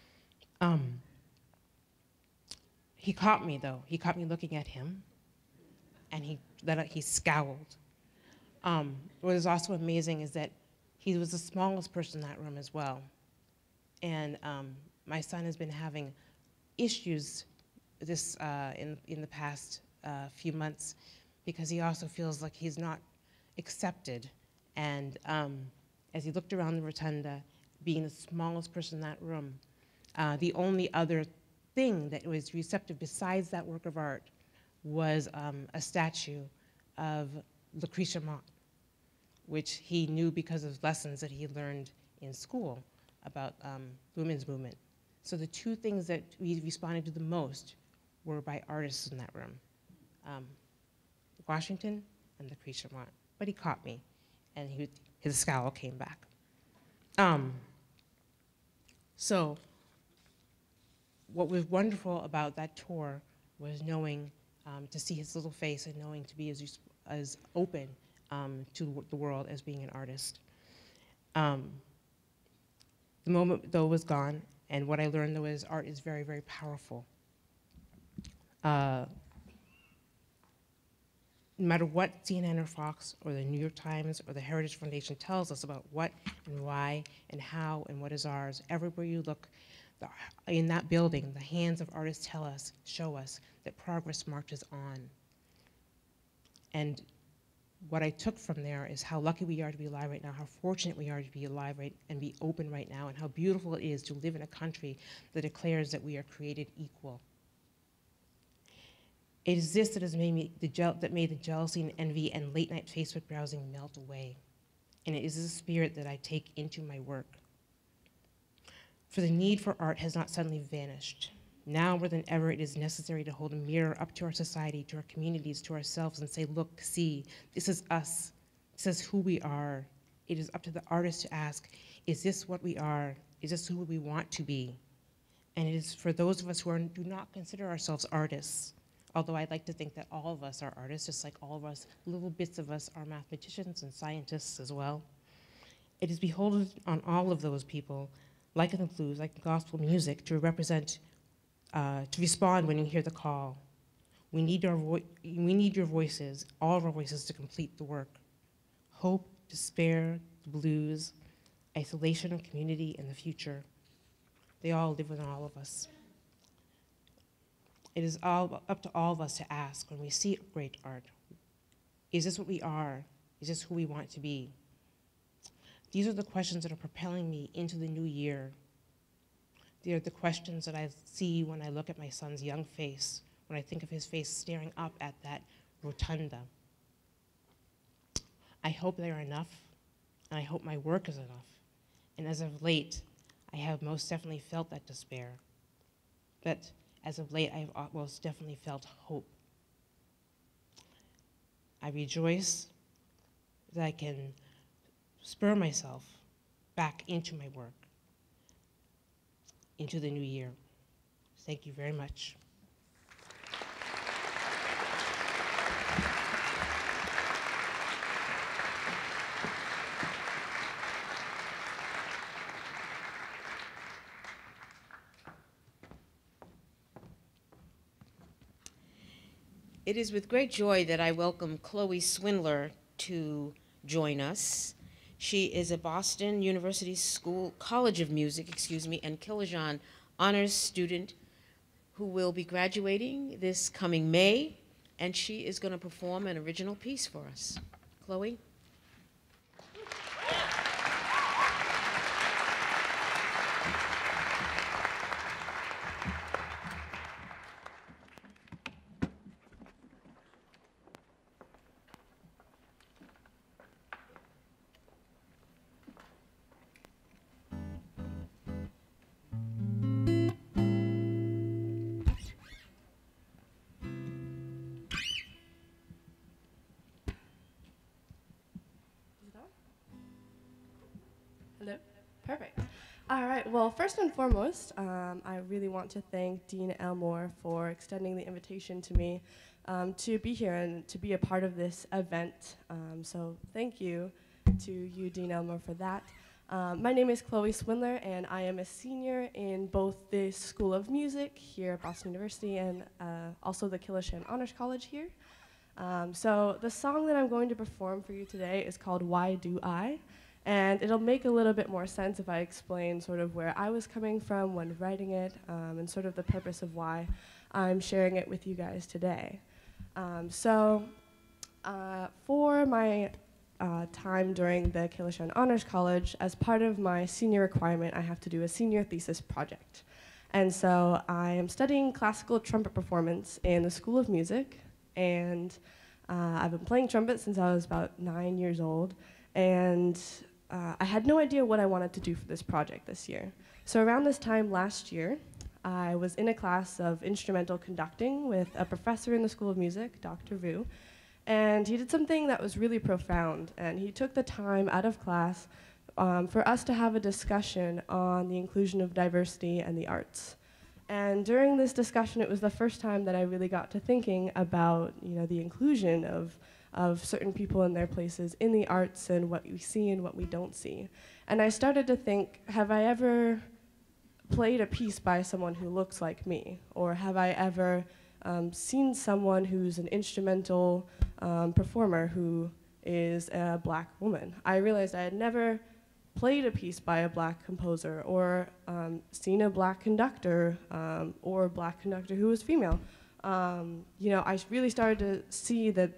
He caught me, though. He caught me looking at him, and he scowled. What was also amazing is that he was the smallest person in that room as well. And my son has been having issues in the past few months because he also feels like he's not accepted. And as he looked around the rotunda, being the smallest person in that room, the only other thing that was receptive besides that work of art was a statue of Lucretia Mott, which he knew because of lessons that he learned in school about women's movement. So the two things that we responded to the most were by artists in that room, Washington and Lucretia Mott. But he caught me, and his scowl came back. So what was wonderful about that tour was knowing, to see his little face and knowing to be as open to the world as being an artist. The moment, though, was gone, and what I learned, though, is art is very, very powerful. No matter what CNN or Fox or the New York Times or the Heritage Foundation tells us about what and why and how and what is ours, everywhere you look, in that building, the hands of artists show us that progress marches on. And what I took from there is how lucky we are to be alive right now, how fortunate we are to be alive and be open right now, and how beautiful it is to live in a country that declares that we are created equal. It is this that has made the jealousy and envy and late night Facebook browsing melt away. And it is the spirit that I take into my work. For the need for art has not suddenly vanished. Now more than ever, it is necessary to hold a mirror up to our society, to our communities, to ourselves, and say, look, see, this is us. This is who we are. It is up to the artist to ask, is this what we are? Is this who we want to be? And it is for those of us who do not consider ourselves artists, although I'd like to think that all of us are artists, just like all of us, little bits of us are mathematicians and scientists as well. It is beholden on all of those people, like in the blues, like in gospel music, to respond when you hear the call. We need your voices, all of our voices, to complete the work. Hope, despair, the blues, isolation, community, and the future. They all live within all of us. It is all up to all of us to ask when we see great art, is this what we are? Is this who we want to be? These are the questions that are propelling me into the new year. They are the questions that I see when I look at my son's young face, when I think of his face staring up at that rotunda. I hope they are enough, and I hope my work is enough. And as of late, I have most definitely felt that despair. But as of late, I have most definitely felt hope. I rejoice that I can spur myself back into my work, into the new year. Thank you very much. It is with great joy that I welcome Chloe Swindler to join us. She is a Boston University College of Music, and Kilojan honors student who will be graduating this coming May, and she is going to perform an original piece for us. Chloe? Hello? Perfect. All right, well, first and foremost, I really want to thank Dean Elmore for extending the invitation to me to be here and to be a part of this event. So thank you to you, Dean Elmore, for that. My name is Chloe Swindler, and I am a senior in both the School of Music here at Boston University and also the Kilojan Honors College here. So the song that I'm going to perform for you today is called Why Do I? And it'll make a little bit more sense if I explain sort of where I was coming from when writing it, and sort of the purpose of why I'm sharing it with you guys today. For my time during the Kilojan Honors College, as part of my senior requirement, I have to do a senior thesis project. And so I am studying classical trumpet performance in the School of Music, and I've been playing trumpet since I was about 9 years old, and I had no idea what I wanted to do for this project this year. So around this time last year, I was in a class of instrumental conducting with a professor in the School of Music, Dr. Vu, and he did something that was really profound, and he took the time out of class for us to have a discussion on the inclusion of diversity and the arts. And during this discussion, it was the first time that I really got to thinking about, the inclusion of certain people in their places in the arts and what we see and what we don't see. And I started to think, have I ever played a piece by someone who looks like me? Or have I ever seen someone who's an instrumental performer who is a Black woman? I realized I had never played a piece by a Black composer or seen a Black conductor or a Black conductor who was female. I really started to see that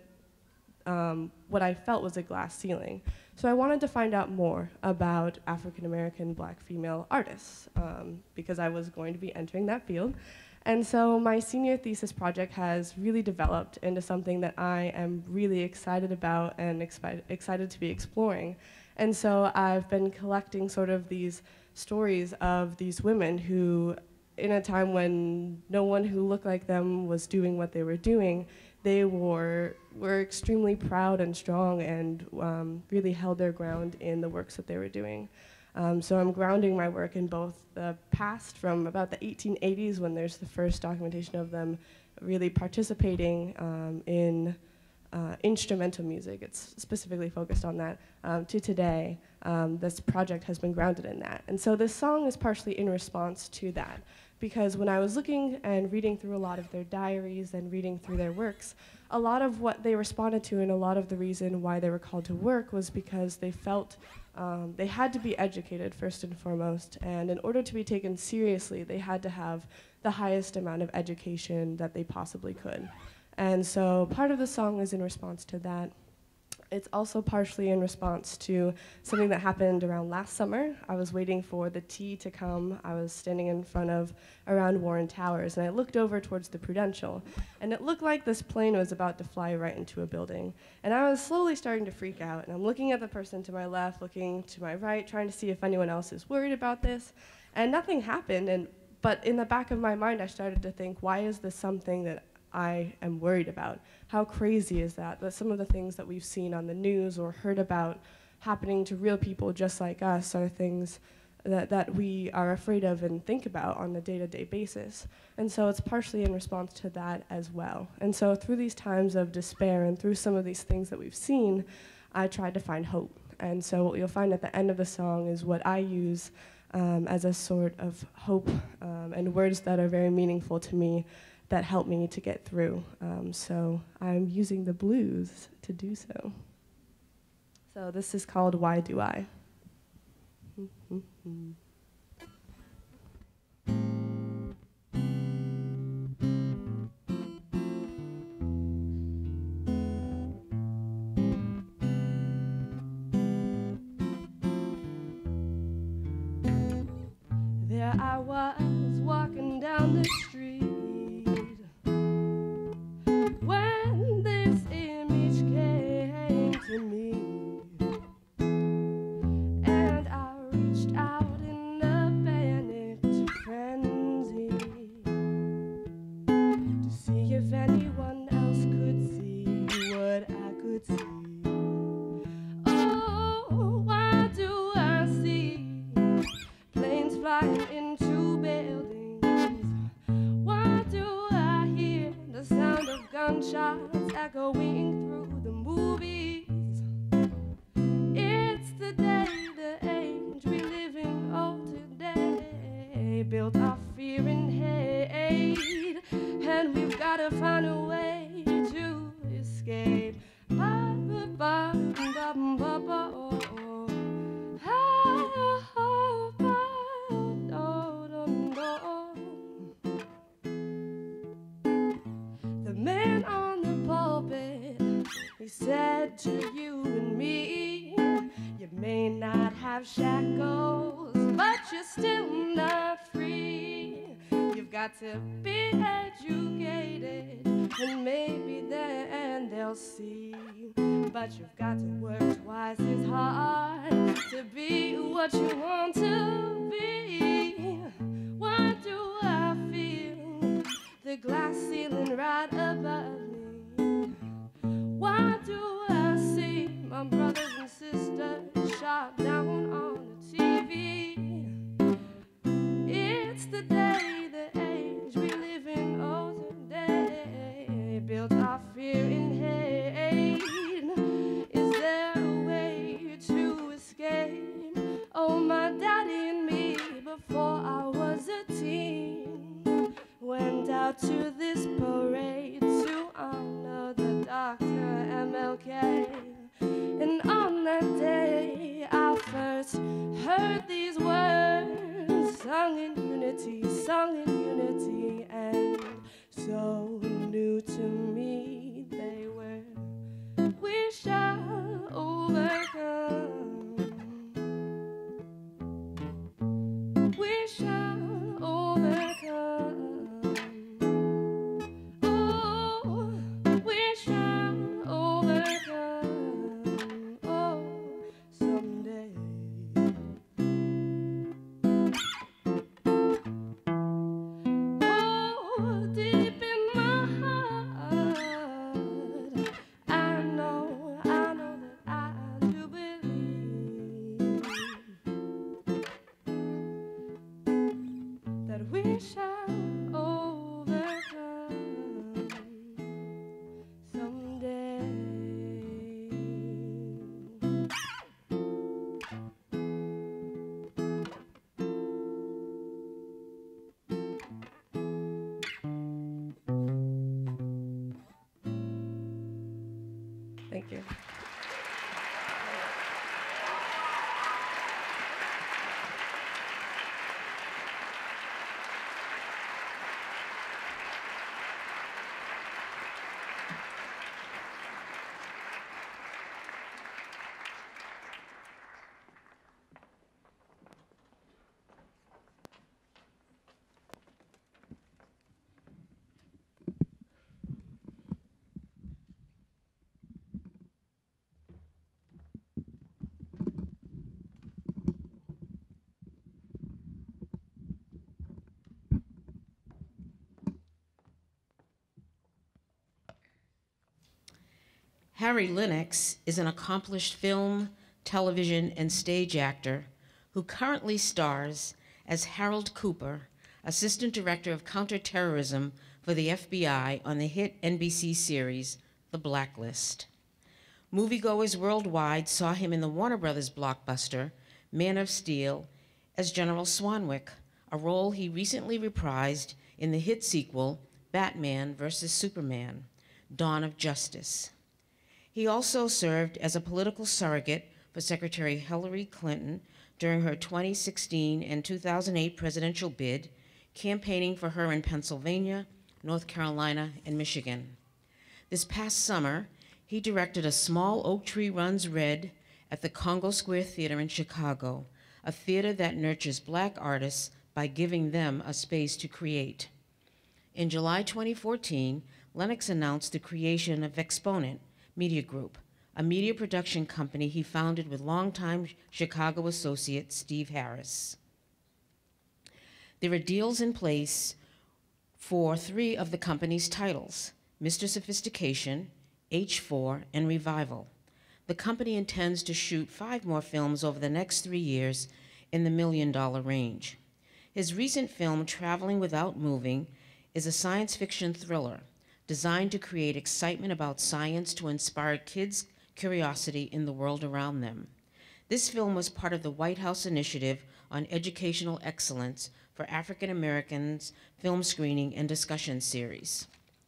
what I felt was a glass ceiling. So I wanted to find out more about African American Black female artists because I was going to be entering that field. And so my senior thesis project has really developed into something that I am really excited about and excited to be exploring. And so I've been collecting sort of these stories of these women who, in a time when no one who looked like them was doing what they were doing, they were extremely proud and strong and really held their ground in the works that they were doing. So I'm grounding my work in both the past, from about the 1880s when there's the first documentation of them really participating in instrumental music. It's specifically focused on that. To today, this project has been grounded in that. And so this song is partially in response to that, because when I was looking and reading through a lot of their diaries and reading through their works, a lot of what they responded to and a lot of the reason why they were called to work was because they felt they had to be educated first and foremost, and in order to be taken seriously, they had to have the highest amount of education that they possibly could. And so part of the song is in response to that. It's also partially in response to something that happened around last summer. I was waiting for the tea to come. I was standing in front of around Warren Towers, and I looked over towards the Prudential, and it looked like this plane was about to fly right into a building. And I was slowly starting to freak out, and I'm looking at the person to my left, looking to my right, trying to see if anyone else is worried about this, and nothing happened. But in the back of my mind, I started to think, why is this something that I am worried about. How crazy is that? That some of the things that we've seen on the news or heard about happening to real people just like us are things that we are afraid of and think about on a day-to-day basis. And so it's partially in response to that as well. And so through these times of despair and through some of these things that we've seen, I tried to find hope. And so what you'll find at the end of the song is what I use as a sort of hope and words that are very meaningful to me that help me to get through. So I'm using the blues to do so. So this is called Why Do I? There I was walking down the street when this image came to me, and I reached out in a panicked frenzy to see if anyone else could see what I could see. Oh, why do I see planes flying into buildings? Why do I hear the sound of gunshots echoing through the movies? It's the day, the age we live in, oh today, built off fear and hate, and we've gotta find a way to escape. Ba, ba, ba, ba, ba, ba, oh, oh. Ah, oh, ba, oh, do, do. The man on the pulpit, he said to you and me, you may not have shackles, but you're still not free. You've got to be educated, and maybe then they'll see. But you've got to work twice as hard to be what you want to be. Why do I feel the glass ceiling right above me? Why do I see my brothers and sisters shot down on the TV? It's the day, the age we live in, oh today, built off fear and hate. Is there a way to escape? Oh, my daddy and me, before I was a teen, went out to this parade to honor the Dr. MLK. And on that day, I first heard these words, sung in unity, and so new to me they were. We shall overcome. We shall overcome. Oh, we shall overcome. Oh, someday. Oh, deep in my heart, I know that I do believe that we shall overcome someday. Thank you. Harry Lennix is an accomplished film, television, and stage actor who currently stars as Harold Cooper, Assistant Director of Counterterrorism for the FBI on the hit NBC series, The Blacklist. Moviegoers worldwide saw him in the Warner Brothers blockbuster, Man of Steel, as General Swanwick, a role he recently reprised in the hit sequel, Batman vs. Superman, Dawn of Justice. He also served as a political surrogate for Secretary Hillary Clinton during her 2016 and 2008 presidential bid, campaigning for her in Pennsylvania, North Carolina, and Michigan. This past summer, he directed A Small Oak Tree Runs Red at the Congo Square Theater in Chicago, a theater that nurtures Black artists by giving them a space to create. In July 2014, Lennix announced the creation of Exponent Media Group, a media production company he founded with longtime Chicago associate Steve Harris. There are deals in place for 3 of the company's titles, Mr. Sophistication, H4, and Revival. The company intends to shoot 5 more films over the next 3 years in the $1 million range. His recent film, Traveling Without Moving, is a science fiction thriller designed to create excitement about science to inspire kids' curiosity in the world around them. This film was part of the White House initiative on educational excellence for African Americans film screening and discussion series.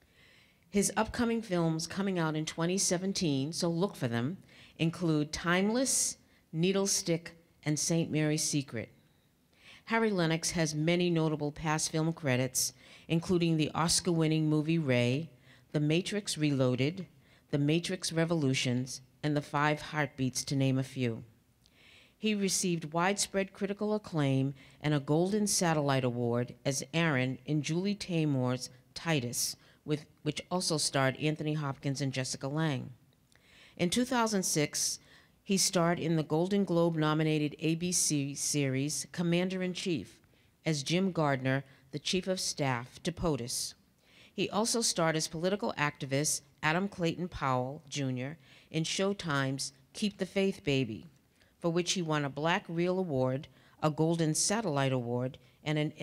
His upcoming films coming out in 2017, so look for them, include Timeless, Needlestick, and St. Mary's Secret. Harry Lennix has many notable past film credits, including the Oscar-winning movie Ray, The Matrix Reloaded, The Matrix Revolutions, and The 5 Heartbeats, to name a few. He received widespread critical acclaim and a Golden Satellite Award as Aaron in Julie Taymor's Titus, which also starred Anthony Hopkins and Jessica Lange. In 2006, he starred in the Golden Globe-nominated ABC series Commander-in-Chief as Jim Gardner, the Chief of Staff to POTUS. He also starred as political activist Adam Clayton Powell, Jr. in Showtime's Keep the Faith, Baby, for which he won a Black Reel Award, a Golden Satellite Award, and an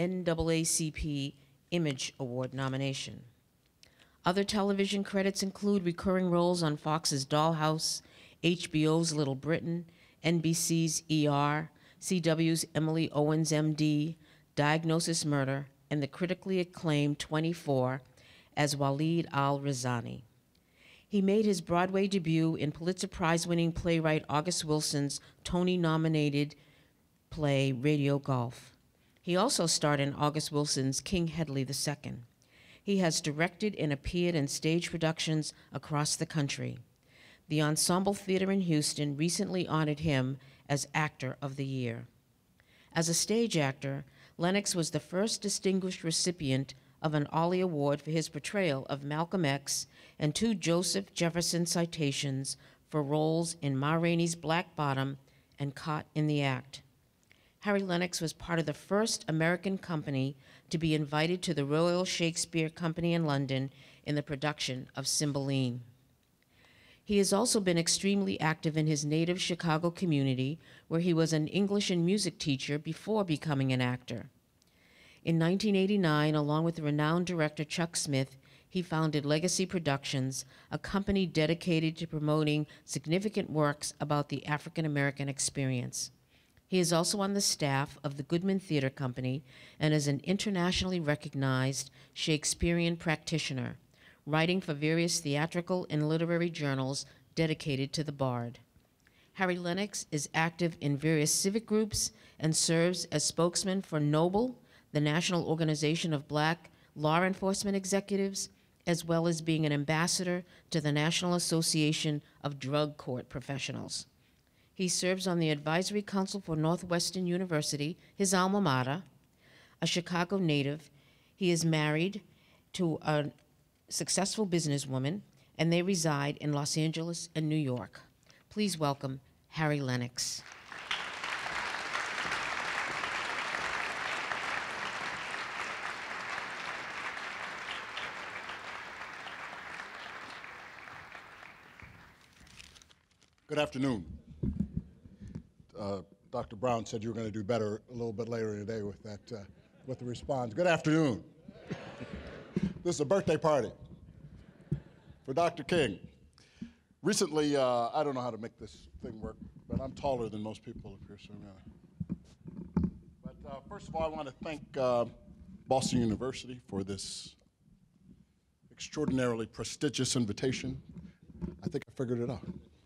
NAACP Image Award nomination. Other television credits include recurring roles on Fox's Dollhouse, HBO's Little Britain, NBC's ER, CW's Emily Owens, MD, Diagnosis Murder, and the critically acclaimed 24 as Waleed al-Razani. He made his Broadway debut in Pulitzer Prize-winning playwright August Wilson's Tony-nominated play Radio Golf. He also starred in August Wilson's King Hedley II. He has directed and appeared in stage productions across the country. The Ensemble Theater in Houston recently honored him as Actor of the Year. As a stage actor, Lennix was the first distinguished recipient of an Ollie Award for his portrayal of Malcolm X and 2 Joseph Jefferson citations for roles in Ma Rainey's Black Bottom and Caught in the Act. Harry Lennix was part of the first American company to be invited to the Royal Shakespeare Company in London in the production of Cymbeline. He has also been extremely active in his native Chicago community, where he was an English and music teacher before becoming an actor. In 1989, along with renowned director Chuck Smith, he founded Legacy Productions, a company dedicated to promoting significant works about the African American experience. He is also on the staff of the Goodman Theater Company and is an internationally recognized Shakespearean practitioner, writing for various theatrical and literary journals dedicated to the bard. Harry Lennix is active in various civic groups and serves as spokesman for NOBLE, the National Organization of Black Law Enforcement Executives, as well as being an ambassador to the National Association of Drug Court Professionals. He serves on the Advisory Council for Northwestern University, his alma mater. A Chicago native, he is married to a successful businesswoman, and they reside in Los Angeles and New York. Please welcome Harry Lennix. Good afternoon. Dr. Brown said you were going to do better a little bit later in the day with that, with the response. Good afternoon. This is a birthday party for Dr. King. Recently, I don't know how to make this thing work, but I'm taller than most people up here, so I'm gonna. But first of all, I want to thank Boston University for this extraordinarily prestigious invitation. I think I figured it out.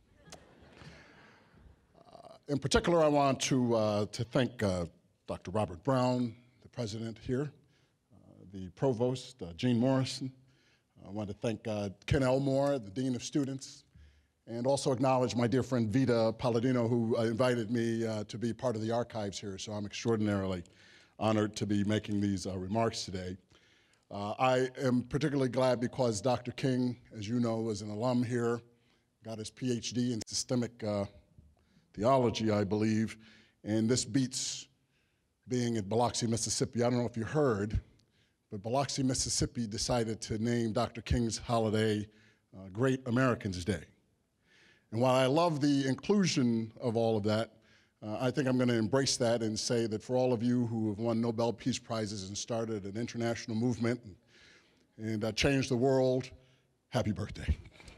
In particular, I want to thank Dr. Robert Brown, the president here, the provost, Jean Morrison. I want to thank Ken Elmore, the dean of students, and also acknowledge my dear friend Vita Palladino, who invited me to be part of the archives here, so I'm extraordinarily honored to be making these remarks today. I am particularly glad because Dr. King, as you know, is an alum here, got his PhD in systemic theology, I believe, and this beats being at Biloxi, Mississippi. I don't know if you heard, but Biloxi, Mississippi decided to name Dr. King's holiday Great Americans Day. And while I love the inclusion of all of that, I think I'm going to embrace that and say that for all of you who have won Nobel Peace Prizes and started an international movement and changed the world, happy birthday.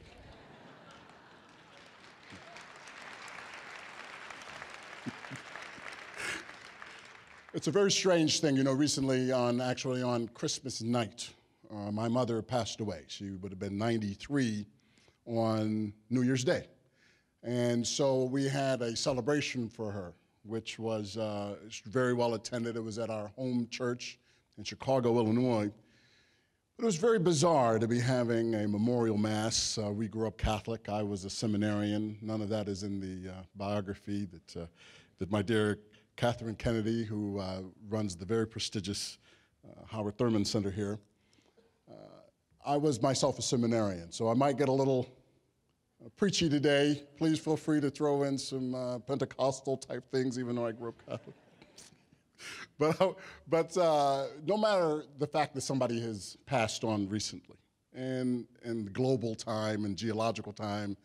It's a very strange thing, you know, recently actually on Christmas night, my mother passed away. She would have been 93 on New Year's Day. And so we had a celebration for her, which was very well attended. It was at our home church in Chicago, Illinois. But it was very bizarre to be having a memorial mass. We grew up Catholic. I was a seminarian. None of that is in the biography that my dear Catherine Kennedy, who runs the very prestigious Howard Thurman Center here. I was myself a seminarian, so I might get a little preachy today. Please feel free to throw in some Pentecostal type things, even though I grew up Catholic. but no matter the fact that somebody has passed on recently, and in global time and geological time,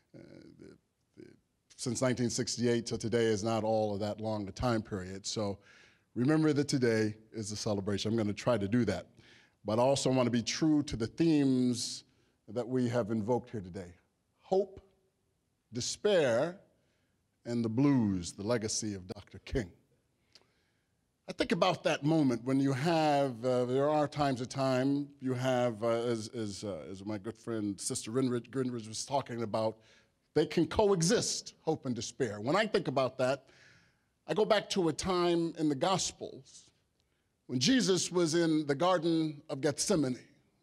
since 1968 to today is not all of that long a time period. So remember that today is a celebration. I'm going to try to do that. But I also want to be true to the themes that we have invoked here today. Hope, despair, and the blues, the legacy of Dr. King. I think about that moment when you have, there are times of time, you have, as my good friend Sister Greenidge was talking about, they can coexist, hope and despair. When I think about that, I go back to a time in the Gospels when Jesus was in the Garden of Gethsemane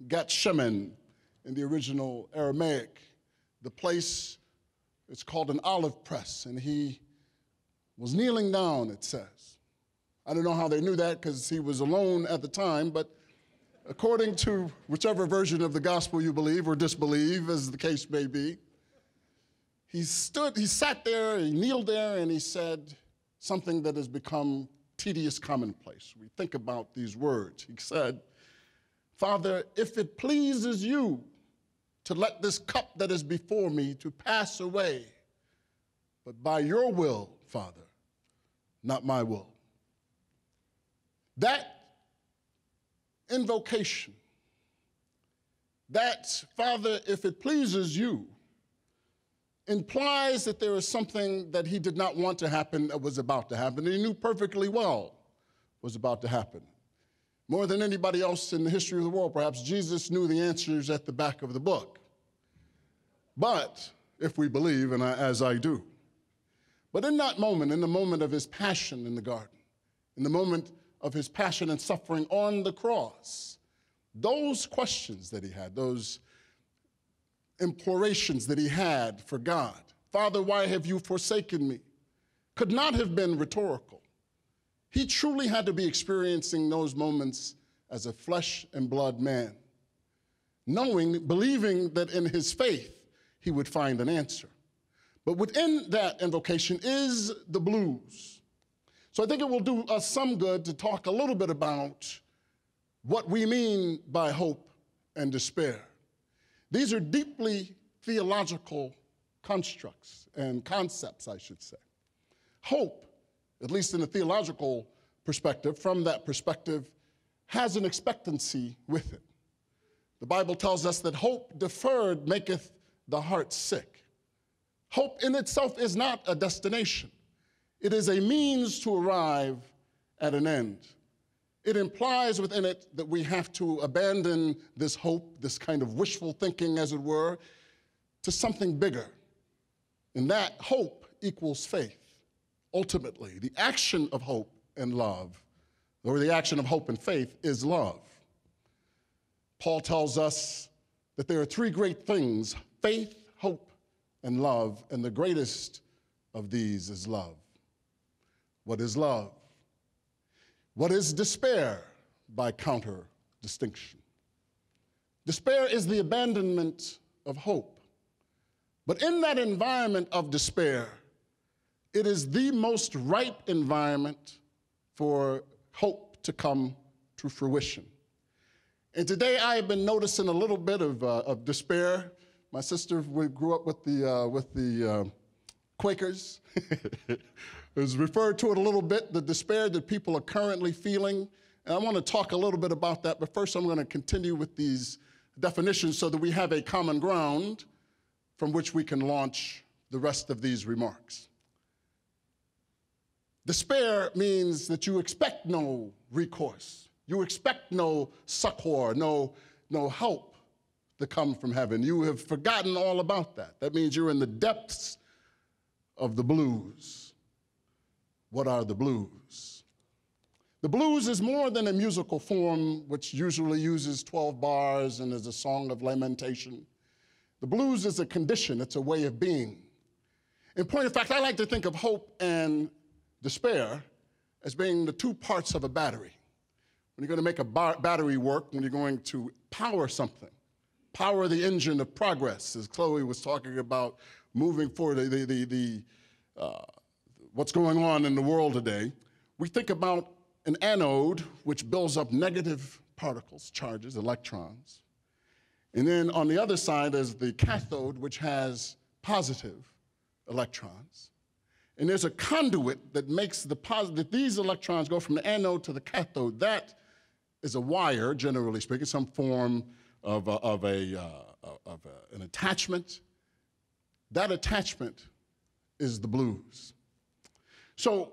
in the original Aramaic. The place, it's called an olive press, and he was kneeling down, it says. I don't know how they knew that because he was alone at the time, but according to whichever version of the gospel you believe or disbelieve, as the case may be, he sat there, he kneeled there, and he said something that has become tedious commonplace. We think about these words. He said, "Father, if it pleases you to let this cup that is before me to pass away, but by your will, Father, not my will." That invocation, that, "Father, if it pleases you," implies that there is something that he did not want to happen that was about to happen. He knew perfectly well was about to happen. More than anybody else in the history of the world, perhaps, Jesus knew the answers at the back of the book. But, if we believe, and as I do, but in that moment, in the moment of his passion in the garden, in the moment of his passion and suffering on the cross, those questions that he had, those implorations that he had for God, "Father, why have you forsaken me?" could not have been rhetorical. He truly had to be experiencing those moments as a flesh and blood man, believing that in his faith he would find an answer. But within that invocation is the blues. So I think it will do us some good to talk a little bit about what we mean by hope and despair. These are deeply theological constructs and concepts, I should say. Hope, at least in a theological perspective, from that perspective, has an expectancy with it. The Bible tells us that hope deferred maketh the heart sick. Hope in itself is not a destination. It is a means to arrive at an end. It implies within it that we have to abandon this hope, this kind of wishful thinking, as it were, to something bigger. And that hope equals faith. Ultimately, the action of hope and love, or the action of hope and faith, is love. Paul tells us that there are three great things: faith, hope, and love, and the greatest of these is love. What is love? What is despair, by counter distinction? Despair is the abandonment of hope. But in that environment of despair, it is the most ripe environment for hope to come to fruition. And today I have been noticing a little bit of despair. My sister, we grew up with the Quakers. It was referred to it a little bit, the despair that people are currently feeling. And I want to talk a little bit about that, but first I'm going to continue with these definitions so that we have a common ground from which we can launch the rest of these remarks. Despair means that you expect no recourse. You expect no succor, no help to come from heaven. You have forgotten all about that. That means you're in the depths of the blues. What are the blues? The blues is more than a musical form which usually uses 12 bars and is a song of lamentation. The blues is a condition, it's a way of being. In point of fact, I like to think of hope and despair as being the two parts of a battery. When you're going to make a battery work, when you're going to power something, power the engine of progress, as Chloe was talking about moving forward, what's going on in the world today, we think about an anode, which builds up negative particles, charges, electrons. And then on the other side is the cathode, which has positive electrons. And there's a conduit that makes these electrons go from the anode to the cathode. That is a wire, generally speaking, some form of an attachment. That attachment is the blues. So,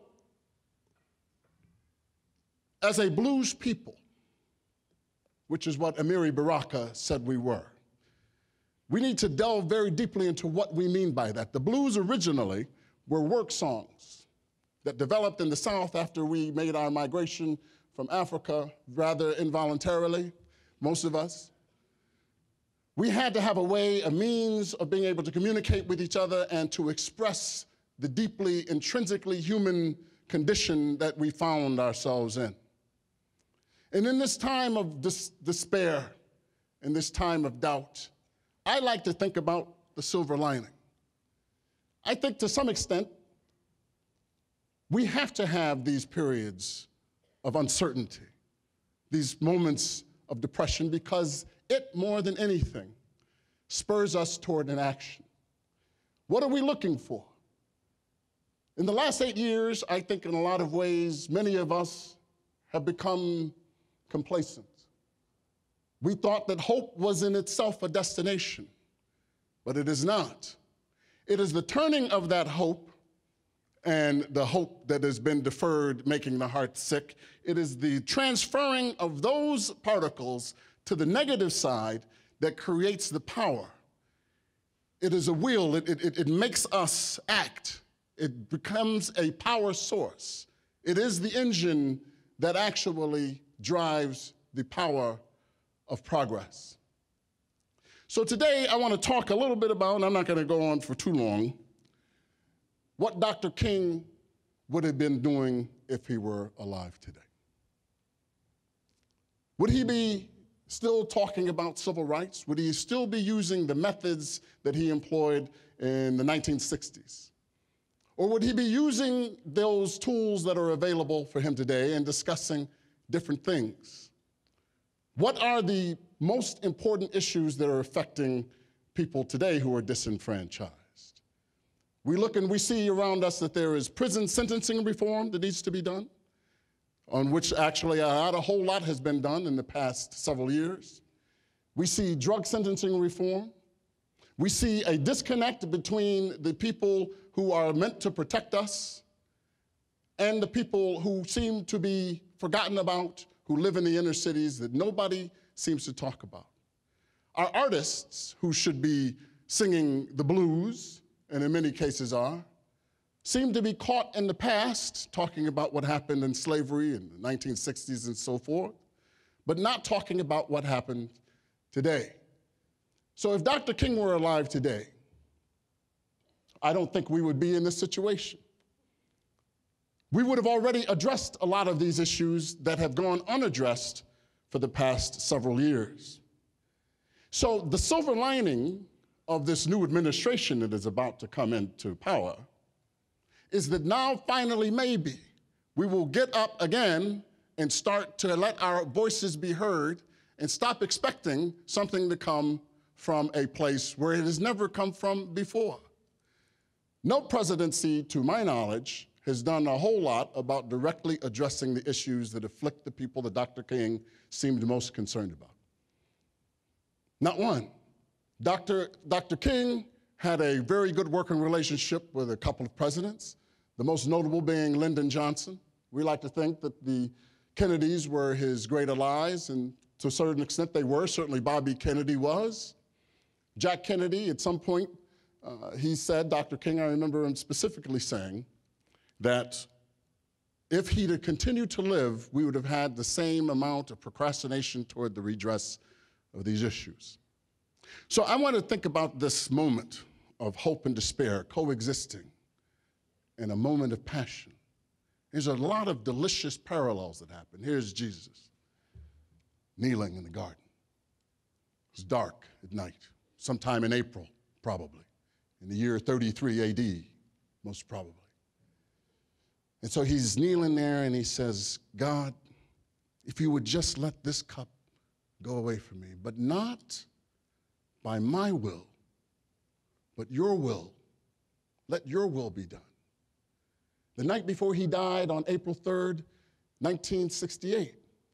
as a blues people, which is what Amiri Baraka said we were, we need to delve very deeply into what we mean by that. The blues originally were work songs that developed in the South after we made our migration from Africa, rather involuntarily, most of us. We had to have a means of being able to communicate with each other and to express the deeply, intrinsically human condition that we found ourselves in. And in this time of despair, in this time of doubt, I like to think about the silver lining. I think to some extent, we have to have these periods of uncertainty, these moments of depression, because it, more than anything, spurs us toward an action. What are we looking for? In the last 8 years, I think in a lot of ways, many of us have become complacent. We thought that hope was in itself a destination, but it is not. It is the turning of that hope and the hope that has been deferred, making the heart sick. It is the transferring of those particles to the negative side that creates the power. It is a wheel, it makes us act. It becomes a power source. It is the engine that actually drives the power of progress. So today I want to talk a little bit about, and I'm not going to go on for too long, what Dr. King would have been doing if he were alive today. Would he be still talking about civil rights? Would he still be using the methods that he employed in the 1960s? Or would he be using those tools that are available for him today and discussing different things? What are the most important issues that are affecting people today who are disenfranchised? We look and we see around us that there is prison sentencing reform that needs to be done, on which actually not a whole lot has been done in the past several years. We see drug sentencing reform. We see a disconnect between the people who are meant to protect us and the people who seem to be forgotten about, who live in the inner cities that nobody seems to talk about. Our artists, who should be singing the blues, and in many cases are, seem to be caught in the past, talking about what happened in slavery in the 1960s and so forth, but not talking about what happened today. So if Dr. King were alive today, I don't think we would be in this situation. We would have already addressed a lot of these issues that have gone unaddressed for the past several years. So the silver lining of this new administration that is about to come into power is that now finally maybe we will get up again and start to let our voices be heard and stop expecting something to come from a place where it has never come from before. No presidency, to my knowledge, has done a whole lot about directly addressing the issues that afflict the people that Dr. King seemed most concerned about. Not one. Dr. King had a very good working relationship with a couple of presidents, the most notable being Lyndon Johnson. We like to think that the Kennedys were his great allies, and to a certain extent they were. Certainly Bobby Kennedy was. Jack Kennedy, at some point, he said, Dr. King, I remember him specifically saying that if he'd have continued to live, we would have had the same amount of procrastination toward the redress of these issues. So I want to think about this moment of hope and despair coexisting in a moment of passion. There's a lot of delicious parallels that happen. Here's Jesus kneeling in the garden. It's dark at night, sometime in April, probably, in the year 33 AD, most probably. And so he's kneeling there and he says, God, if you would just let this cup go away from me, but not by my will, but your will. Let your will be done. The night before he died on April 3rd, 1968.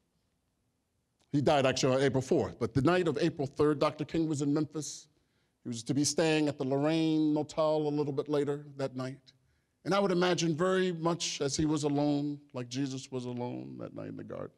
He died actually on April 4th, but the night of April 3rd, Dr. King was in Memphis. He was to be staying at the Lorraine Motel a little bit later that night. And I would imagine very much as he was alone, like Jesus was alone that night in the garden.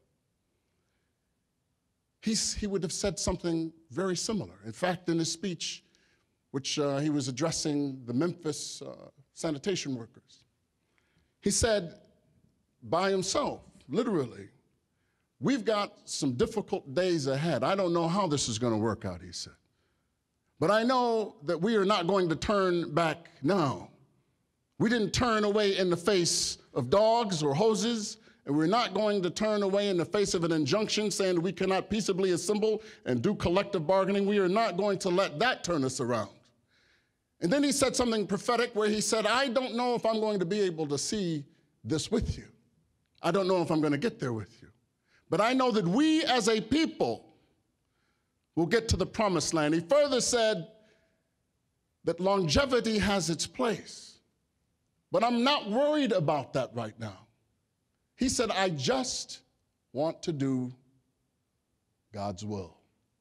He would have said something very similar. In fact, in his speech, which he was addressing the Memphis sanitation workers, he said by himself, literally, we've got some difficult days ahead. I don't know how this is going to work out, he said. But I know that we are not going to turn back now. We didn't turn away in the face of dogs or hoses, and we're not going to turn away in the face of an injunction saying we cannot peaceably assemble and do collective bargaining. We are not going to let that turn us around. And then he said something prophetic where he said, I don't know if I'm going to be able to see this with you. I don't know if I'm going to get there with you. But I know that we as a people will get to the promised land. He further said that longevity has its place, but I'm not worried about that right now. He said, I just want to do God's will.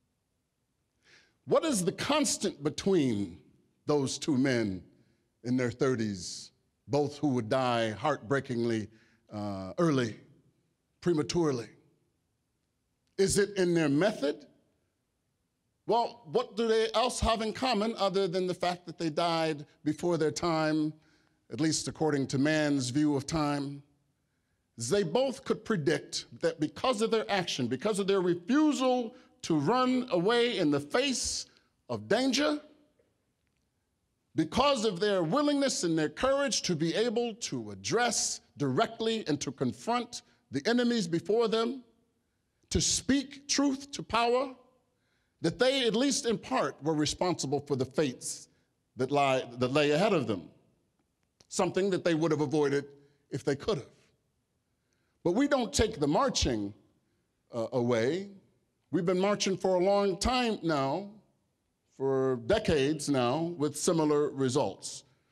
What is the constant between those two men in their 30s, both who would die heartbreakingly early, prematurely? Is it in their method? Well, what do they else have in common other than the fact that they died before their time, at least according to man's view of time? They both could predict that because of their action, because of their refusal to run away in the face of danger, because of their willingness and their courage to be able to address directly and to confront the enemies before them, to speak truth to power, that they, at least in part, were responsible for the fates that lay ahead of them, something that they would have avoided if they could have. But we don't take the marching away. We've been marching for a long time now, for decades now, with similar results.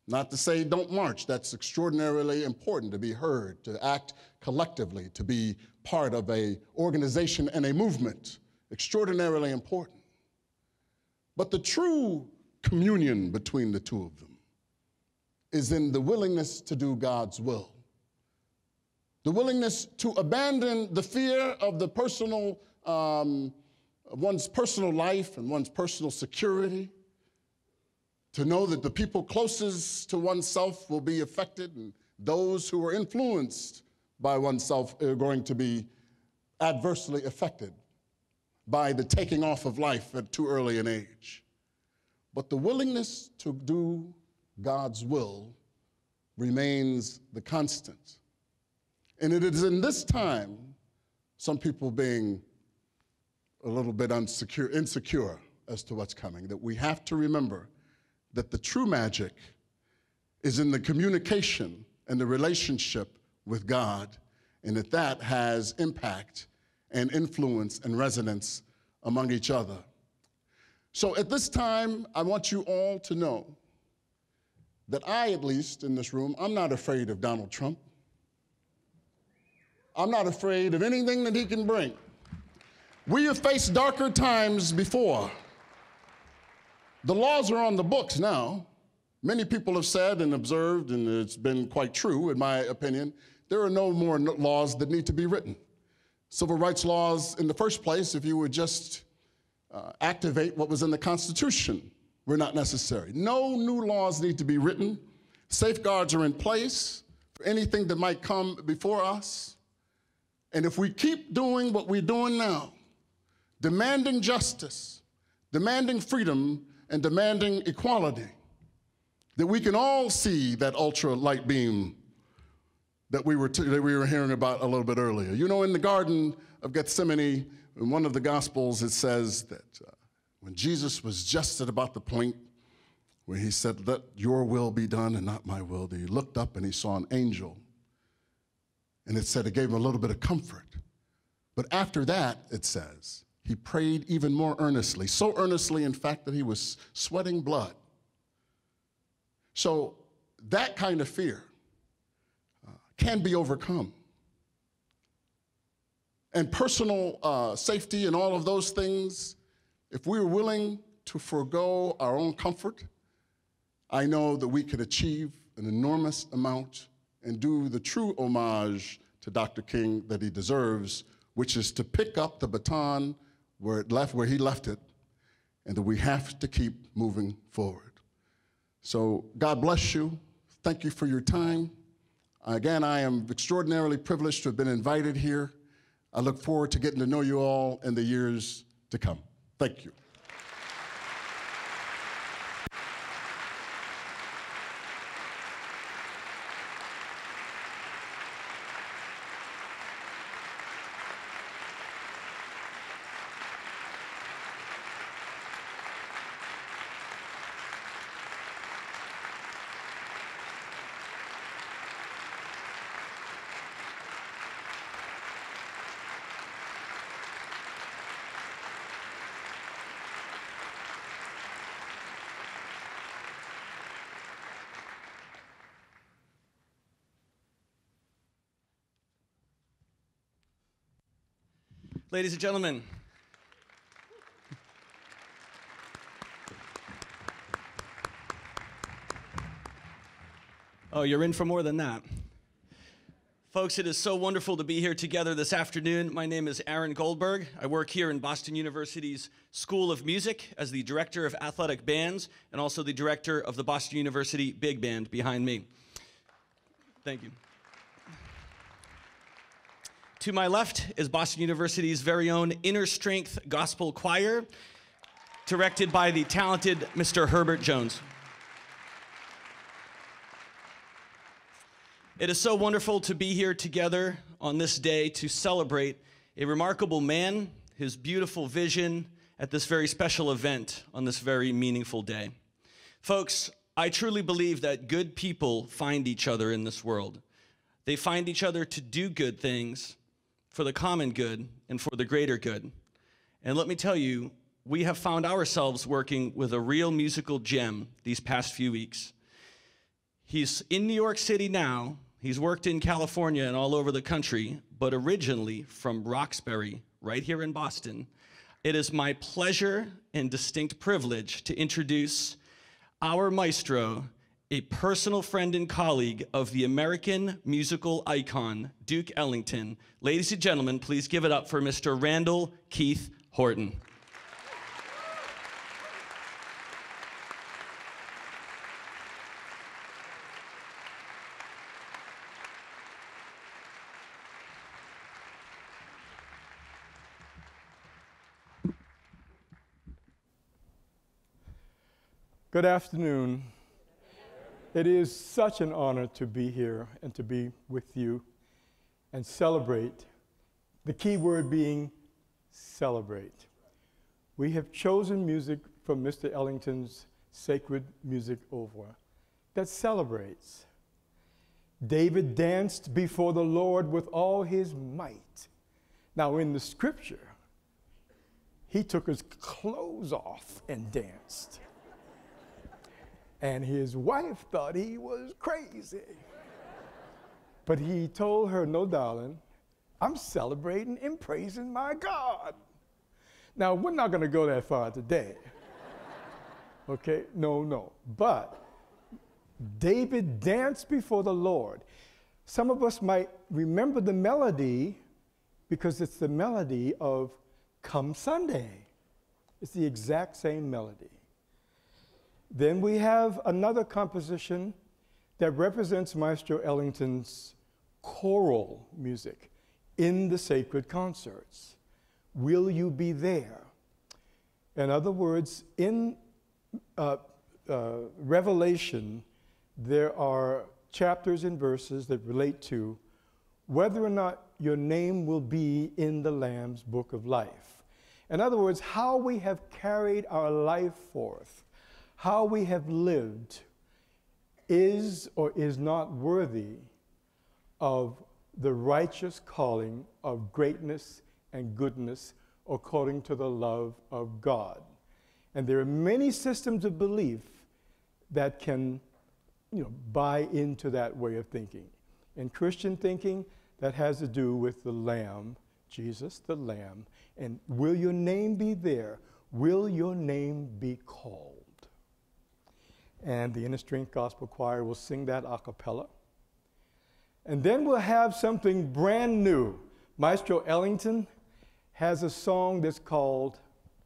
Not to say don't march. That's extraordinarily important, to be heard, to act collectively, to be part of an organization and a movement. Extraordinarily important. But the true communion between the two of them is in the willingness to do God's will. The willingness to abandon the fear of the personal, one's personal life and one's personal security, to know that the people closest to oneself will be affected, and those who are influenced by oneself are going to be adversely affected by the taking off of life at too early an age. But the willingness to do God's will remains the constant. And it is in this time, some people being a little bit insecure as to what's coming, that we have to remember that the true magic is in the communication and the relationship with God, and that has impact and influence and resonance among each other. So at this time, I want you all to know that I, at least in this room, I'm not afraid of Donald Trump. I'm not afraid of anything that he can bring. We have faced darker times before. The laws are on the books now. Many people have said and observed, and it's been quite true, in my opinion, there are no more laws that need to be written. Civil rights laws, in the first place, if you would just activate what was in the Constitution, were not necessary. No new laws need to be written. Safeguards are in place for anything that might come before us. And if we keep doing what we're doing now, demanding justice, demanding freedom, and demanding equality, that we can all see that ultra light beam that we were hearing about a little bit earlier. You know, in the Garden of Gethsemane, in one of the Gospels, it says that when Jesus was just at about the point where he said, "Let your will be done and not my will," he looked up and he saw an angel. And it said it gave him a little bit of comfort. But after that, it says, he prayed even more earnestly, so earnestly, in fact, that he was sweating blood. So that kind of fear can be overcome. And personal safety and all of those things, if we are willing to forego our own comfort, I know that we could achieve an enormous amount and do the true homage to Dr. King that he deserves, which is to pick up the baton where he left it, and that we have to keep moving forward. So God bless you. Thank you for your time. Again, I am extraordinarily privileged to have been invited here. I look forward to getting to know you all in the years to come. Thank you. Ladies and gentlemen, oh, you're in for more than that. Folks, it is so wonderful to be here together this afternoon. My name is Aaron Goldberg. I work here in Boston University's School of Music as the Director of Athletic Bands and also the Director of the Boston University Big Band behind me. Thank you. To my left is Boston University's very own Inner Strength Gospel Choir, directed by the talented Mr. Herbert Jones. It is so wonderful to be here together on this day to celebrate a remarkable man, his beautiful vision at this very special event on this very meaningful day. Folks, I truly believe that good people find each other in this world. They find each other to do good things for the common good and for the greater good. And let me tell you, we have found ourselves working with a real musical gem these past few weeks. He's in New York City now. He's worked in California and all over the country, but originally from Roxbury, right here in Boston. It is my pleasure and distinct privilege to introduce our maestro, a personal friend and colleague of the American musical icon, Duke Ellington. Ladies and gentlemen, please give it up for Mr. Randall Keith Horton. Good afternoon. It is such an honor to be here and to be with you and celebrate, the key word being celebrate. We have chosen music from Mr. Ellington's sacred music oeuvre that celebrates. David danced before the Lord with all his might. Now in the scripture, he took his clothes off and danced. And his wife thought he was crazy. But he told her, no, darling, I'm celebrating and praising my God. Now, we're not going to go that far today. Okay? No. But David danced before the Lord. Some of us might remember the melody because it's the melody of Come Sunday. It's the exact same melody. Then we have another composition that represents Maestro Ellington's choral music in the sacred concerts. Will You Be There? In other words, in Revelation, there are chapters and verses that relate to whether or not your name will be in the Lamb's Book of Life. In other words, how we have carried our life forth, how we have lived is or is not worthy of the righteous calling of greatness and goodness according to the love of God. And there are many systems of belief that can, buy into that way of thinking. In Christian thinking, that has to do with the Lamb, Jesus the Lamb, and will your name be there? Will your name be called? And the Inner Strength Gospel Choir will sing that a cappella. And then we'll have something brand new. Maestro Ellington has a song that's called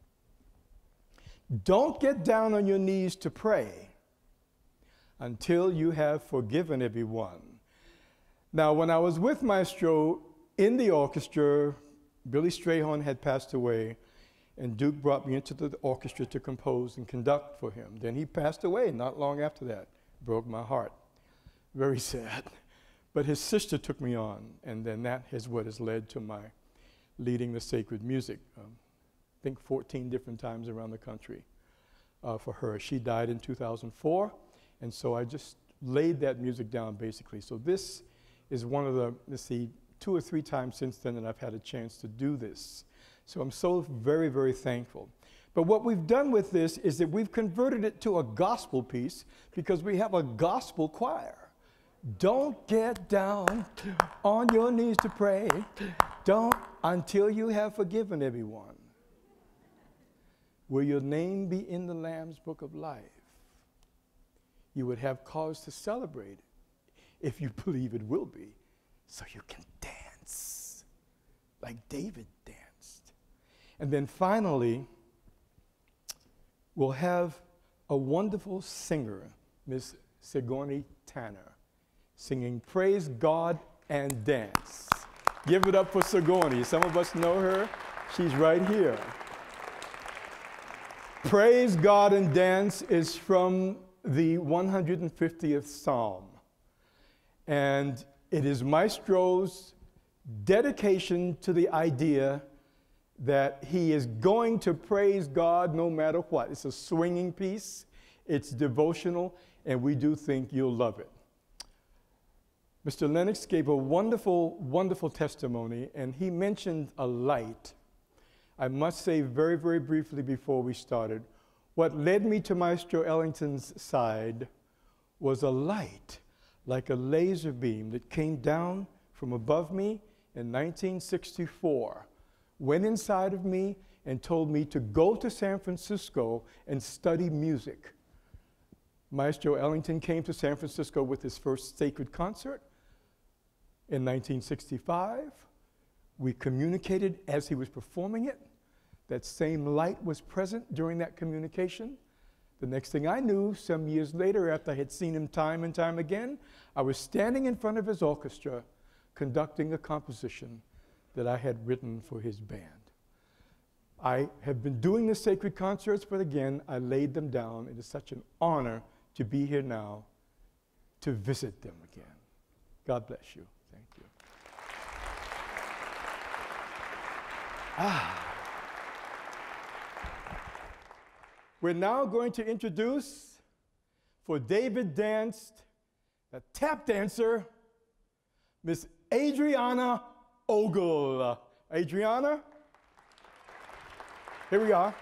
Don't Get Down on Your Knees to Pray Until You Have Forgiven Everyone. Now, when I was with Maestro in the orchestra, Billy Strayhorn had passed away, and Duke brought me into the orchestra to compose and conduct for him. Then he passed away not long after that. Broke my heart. Very sad. But his sister took me on, and then that is what has led to my leading the sacred music. I think 14 different times around the country for her. She died in 2004, and so I just laid that music down basically. So this is one of the, 2 or 3 times since then that I've had a chance to do this. So I'm so very, very thankful. But what we've done with this is that we've converted it to a gospel piece because we have a gospel choir. Don't get down on your knees to pray. Don't until you have forgiven everyone. Will your name be in the Lamb's Book of Life? You would have cause to celebrate if you believe it will be, so you can dance like David danced. And then finally, we'll have a wonderful singer, Miss Sigourney Tanner, singing Praise God and Dance. Give it up for Sigourney. Some of us know her. She's right here. Praise God and Dance is from the 150th Psalm. And it is Maestro's dedication to the idea that he is going to praise God no matter what. It's a swinging piece, it's devotional, and we do think you'll love it. Mr. Lennix gave a wonderful, wonderful testimony, and he mentioned a light. I must say very, very briefly before we started, what led me to Maestro Ellington's side was a light like a laser beam that came down from above me in 1964, went inside of me and told me to go to San Francisco and study music. Maestro Ellington came to San Francisco with his first sacred concert in 1965. We communicated as he was performing it. That same light was present during that communication. The next thing I knew, some years later, after I had seen him time and time again, I was standing in front of his orchestra conducting a composition that I had written for his band. I have been doing the sacred concerts, but again, I laid them down. It is such an honor to be here now to visit them again. God bless you. Thank you. We're now going to introduce, for David danced, a tap dancer, Miss Adriana Ogle. Adriana, here we are.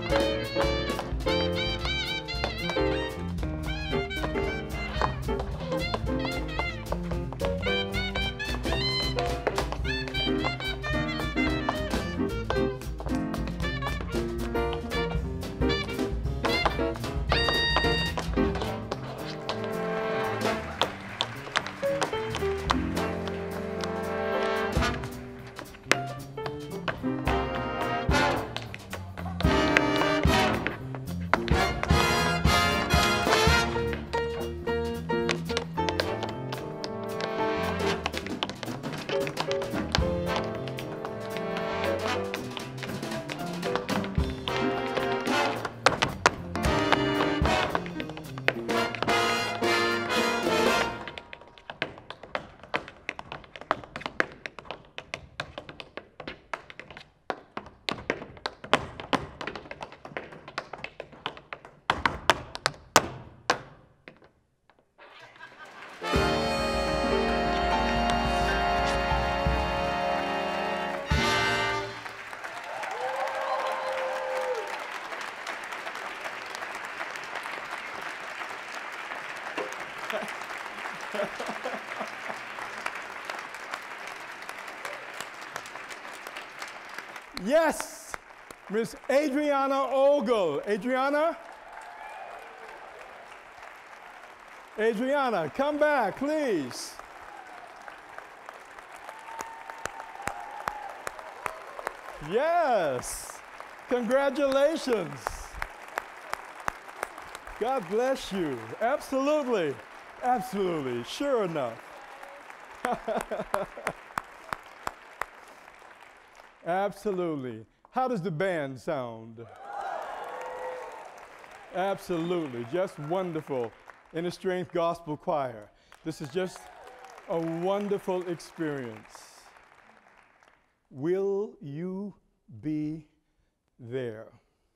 Yes, Miss Adriana Ogle. Adriana? Adriana, come back, please. Yes, congratulations. God bless you. Absolutely, absolutely, sure enough. Absolutely. How does the band sound? Absolutely, just wonderful. Inner Strength Gospel Choir. This is just a wonderful experience. Will you be there?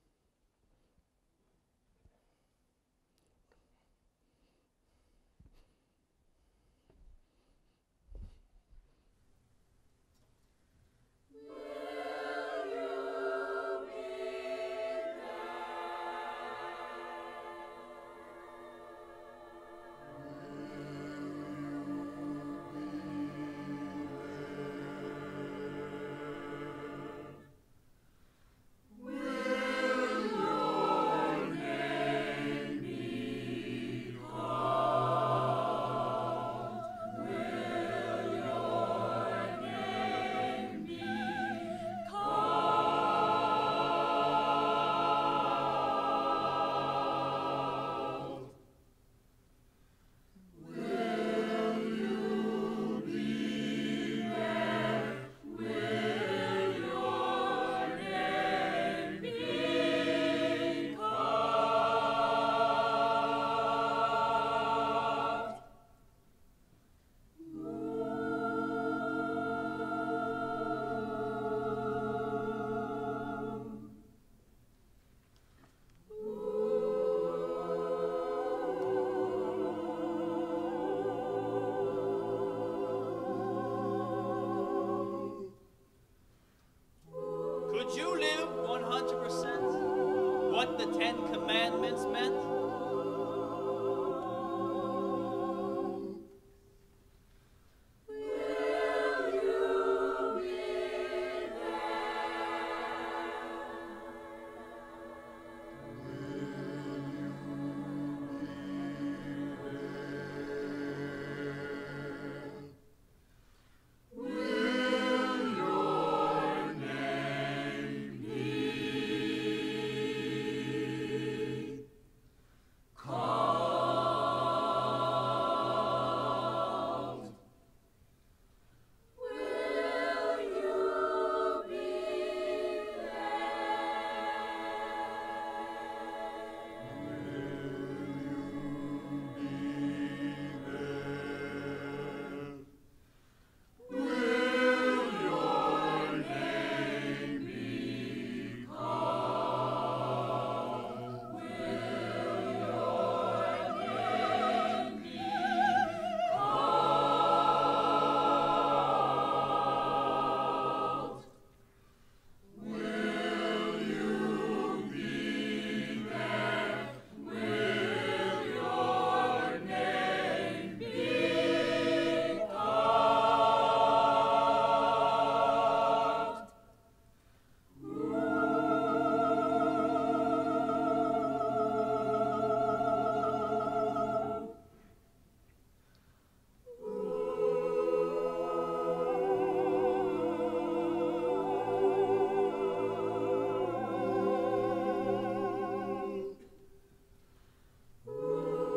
Could you live 100% what the 10 Commandments meant?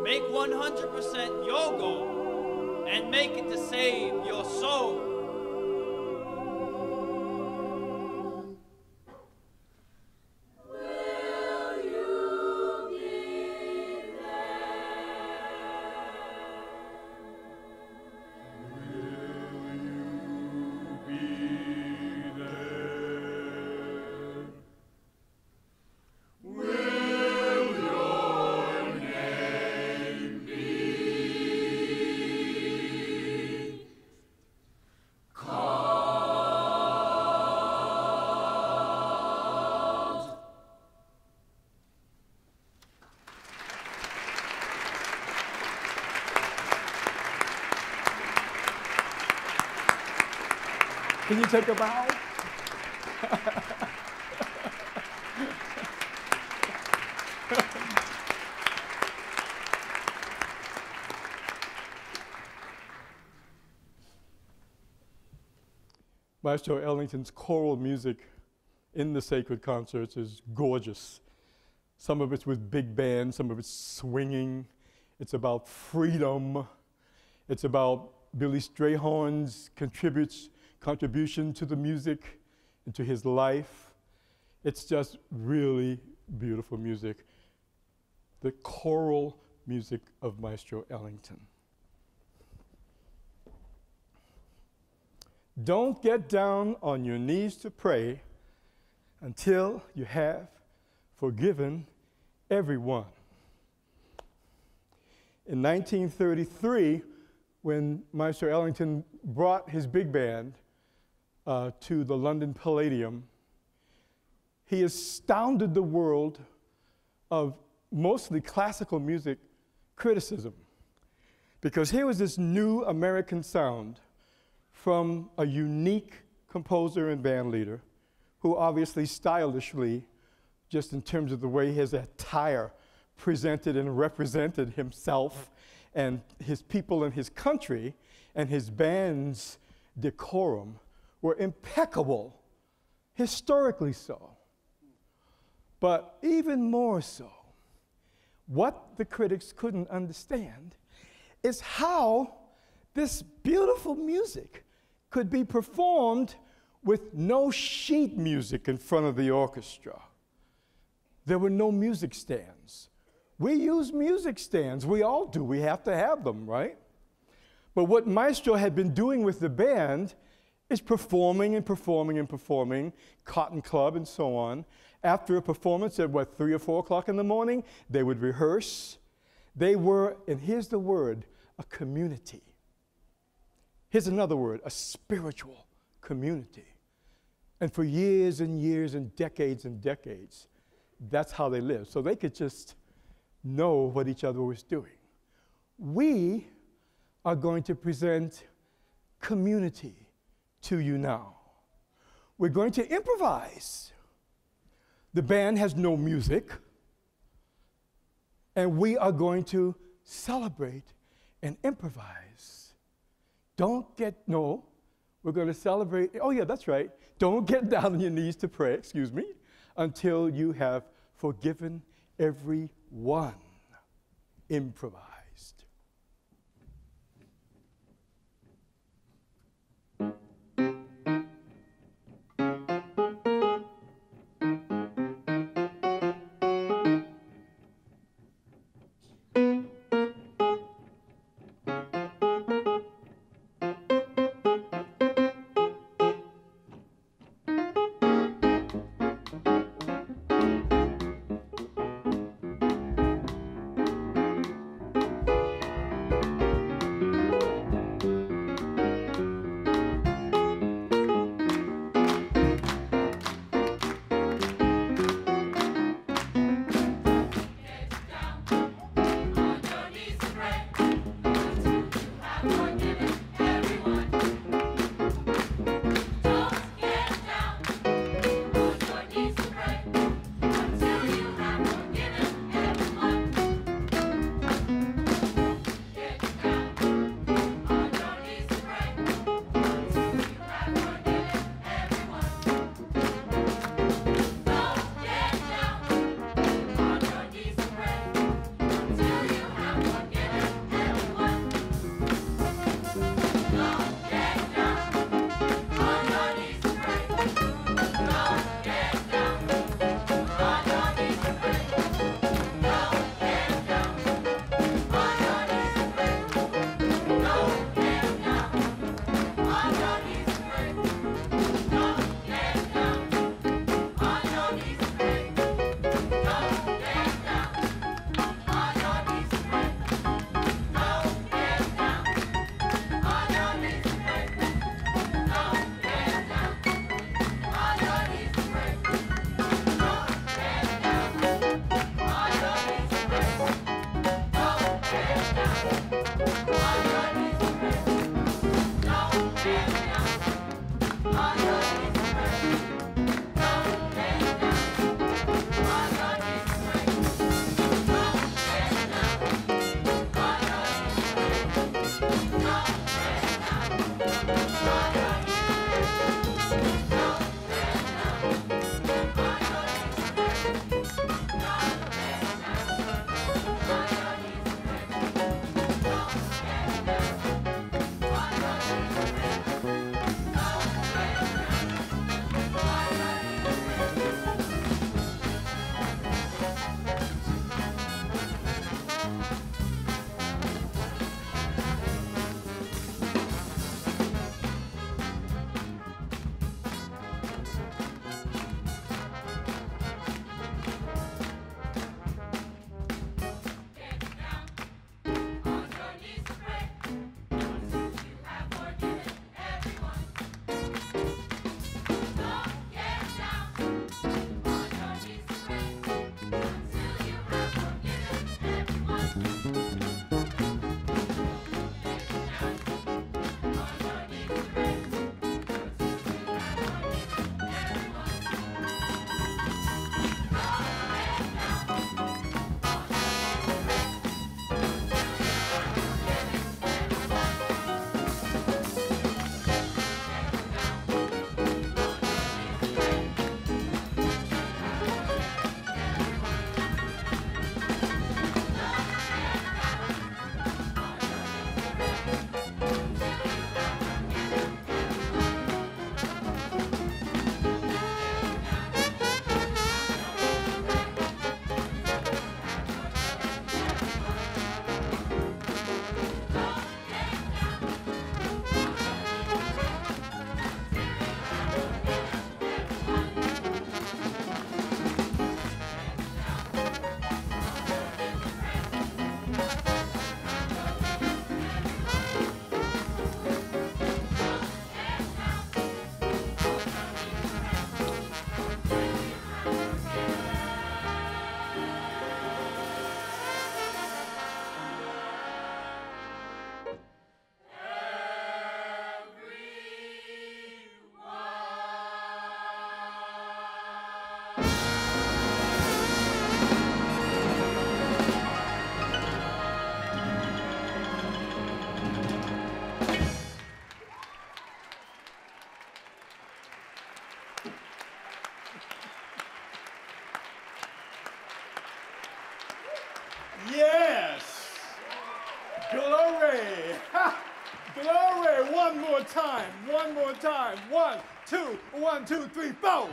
Make 100% your goal and make it to save your soul. Can you take a bow? Maestro Ellington's choral music in the sacred concerts is gorgeous. Some of it's with big band, some of it's swinging. It's about freedom. It's about Billy Strayhorn's contribution to the music and to his life. It's just really beautiful music. The choral music of Maestro Ellington. Don't get down on your knees to pray until you have forgiven everyone. In 1933, when Maestro Ellington brought his big band to the London Palladium, he astounded the world of mostly classical music criticism, because here was this new American sound from a unique composer and band leader who obviously stylishly, just in terms of the way his attire presented and represented himself and his people and his country and his band's decorum, were impeccable, historically so. But even more so, what the critics couldn't understand is how this beautiful music could be performed with no sheet music in front of the orchestra. There were no music stands. We use music stands. We all do. We have to have them, right? But what Maestro had been doing with the band is performing and performing and performing, Cotton Club and so on. After a performance at, 3 or 4 o'clock in the morning, they would rehearse. They were, and here's the word, a community. Here's another word, a spiritual community. And for years and years and decades, that's how they lived. So they could just know what each other was doing. We are going to present community to you now. We're going to improvise. The band has no music, and we are going to celebrate and improvise. We're going to celebrate, oh yeah, that's right. Don't get down on your knees to pray, until you have forgiven everyone. Improvise. Yes. Glory. Glory. One more time. One more time. 1, 2, 1, 2, 3, 4.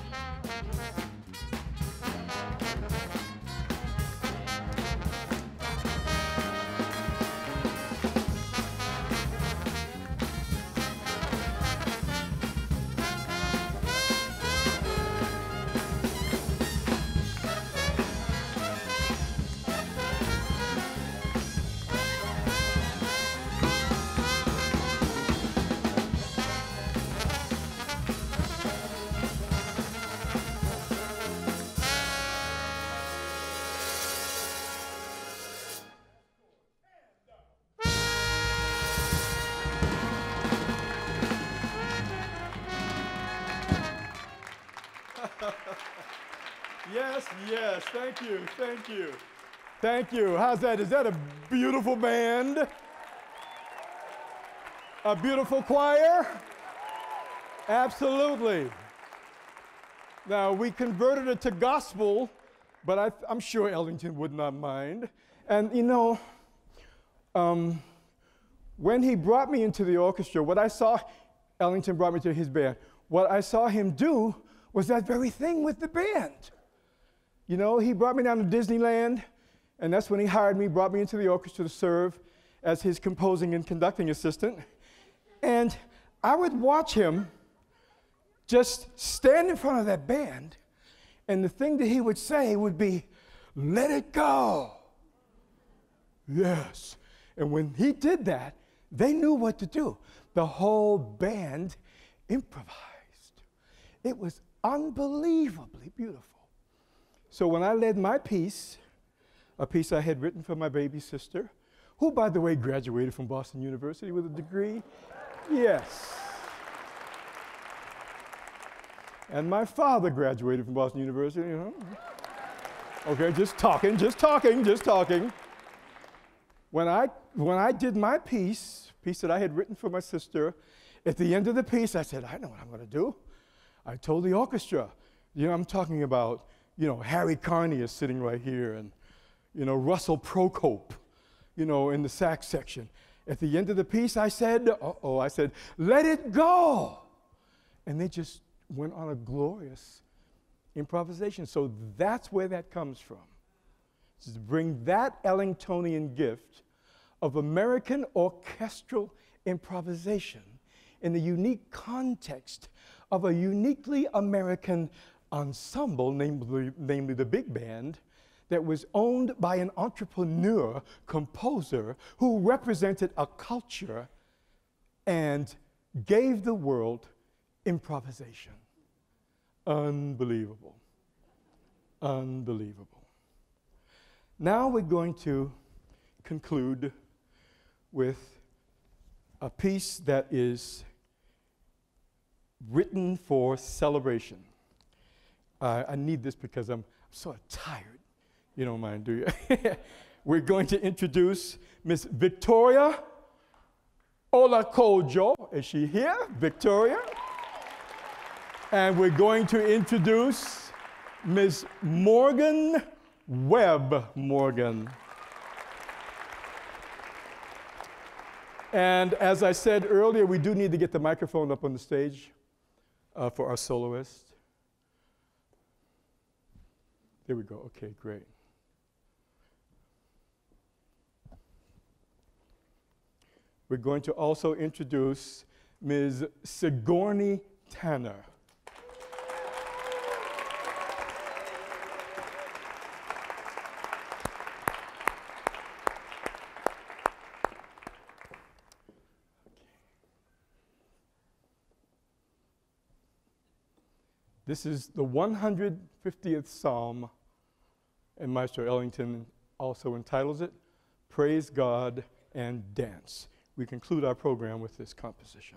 Yes, yes, thank you, thank you. Thank you. How's that? Is that a beautiful band? A beautiful choir? Absolutely. Now, we converted it to gospel, but I'm sure Ellington would not mind. And you know, when he brought me into the orchestra, Ellington brought me to his band, what I saw him do was that very thing with the band. You know, he brought me down to Disneyland, and that's when he hired me, brought me into the orchestra to serve as his composing and conducting assistant. And I would watch him just stand in front of that band, and the thing that he would say would be, "Let it go." Yes. And when he did that, they knew what to do. The whole band improvised. It was unbelievably beautiful. So when I led my piece, a piece I had written for my baby sister, who, by the way, graduated from Boston University with a degree. Yes. And my father graduated from Boston University, you know. Okay, just talking. When I did my piece that I had written for my sister, at the end of the piece, I said, I know what I'm going to do. I told the orchestra, you know, I'm talking about, you know, Harry Carney is sitting right here, and, you know, Russell Procope, you know, in the sax section. At the end of the piece, I said, "Let it go." And they just went on a glorious improvisation. So that's where that comes from. To bring that Ellingtonian gift of American orchestral improvisation in the unique context of a uniquely American ensemble, namely the big band, that was owned by an entrepreneur, composer, who represented a culture and gave the world improvisation. Unbelievable. Unbelievable. Now we're going to conclude with a piece that is written for celebration. I need this because I'm sort of tired. You don't mind, do you? We're going to introduce Miss Victoria Olakojo. Is she here? Victoria. And we're going to introduce Ms. Morgan Webb Morgan. And as I said earlier, we do need to get the microphone up on the stage for our soloist. There we go. Okay, great. We're going to also introduce Ms. Sigourney Tanner. This is the 150th Psalm, and Maestro Ellington also entitles it, Praise God and Dance. We conclude our program with this composition.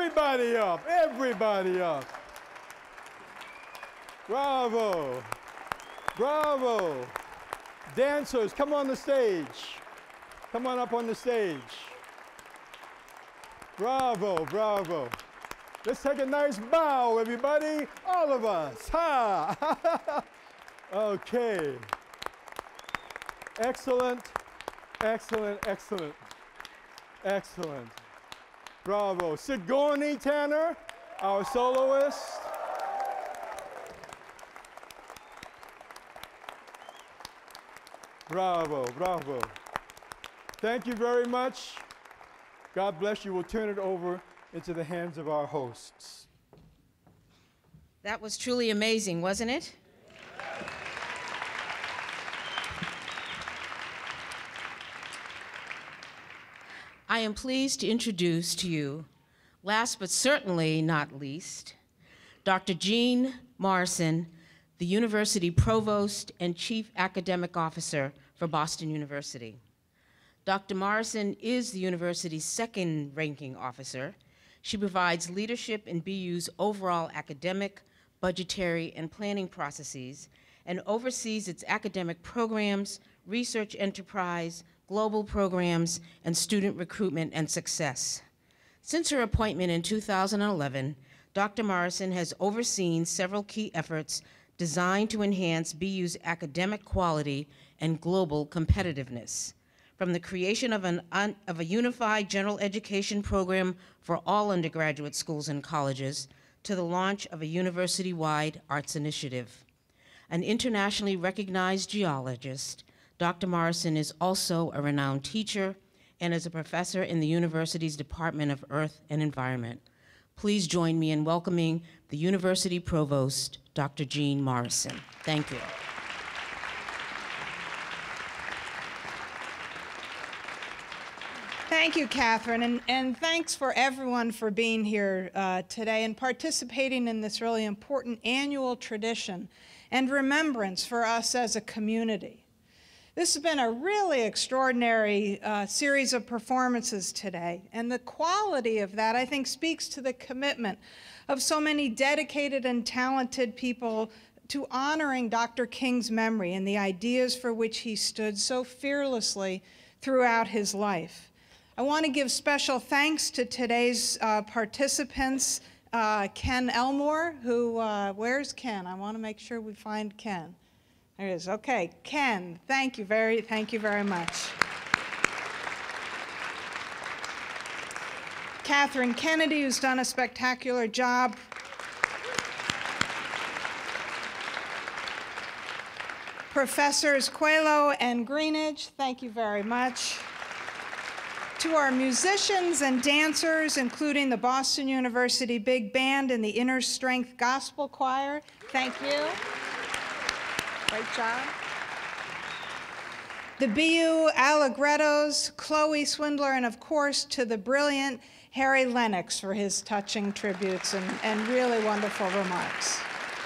Everybody up, everybody up. Bravo, bravo. Dancers, come on the stage. Come on up on the stage. Bravo, bravo. Let's take a nice bow, everybody, all of us. Ha! Okay. Excellent, excellent, excellent, excellent. Bravo. Sigourney Tanner, our soloist. Bravo, bravo. Thank you very much. God bless you. We'll turn it over into the hands of our hosts. That was truly amazing, wasn't it? I am pleased to introduce to you, last but certainly not least, Dr. Jean Morrison, the University Provost and Chief Academic Officer for Boston University. Dr. Morrison is the university's second ranking officer. She provides leadership in BU's overall academic, budgetary, and planning processes, and oversees its academic programs, research enterprise, global programs, and student recruitment and success. Since her appointment in 2011, Dr. Morrison has overseen several key efforts designed to enhance BU's academic quality and global competitiveness. From the creation of a unified general education program for all undergraduate schools and colleges to the launch of a university-wide arts initiative. An internationally recognized geologist, Dr. Morrison is also a renowned teacher and is a professor in the university's Department of Earth and Environment. Please join me in welcoming the University Provost, Dr. Jean Morrison. Thank you. Thank you, Catherine, and thanks for everyone for being here today and participating in this really important annual tradition and remembrance for us as a community. This has been a really extraordinary series of performances today, and the quality of that, I think, speaks to the commitment of so many dedicated and talented people to honoring Dr. King's memory and the ideas for which he stood so fearlessly throughout his life. I want to give special thanks to today's participants, Ken Elmore, who, where's Ken? I want to make sure we find Ken. There he is. Okay, Ken, thank you very much. Catherine Kennedy, who's done a spectacular job. Professors Coelho and Greenidge, thank you very much. To our musicians and dancers, including the Boston University Big Band and the Inner Strength Gospel Choir, thank you. Great job. The BU Allegrettos, Chloe Swindler, and of course to the brilliant Harry Lennix for his touching tributes and really wonderful remarks.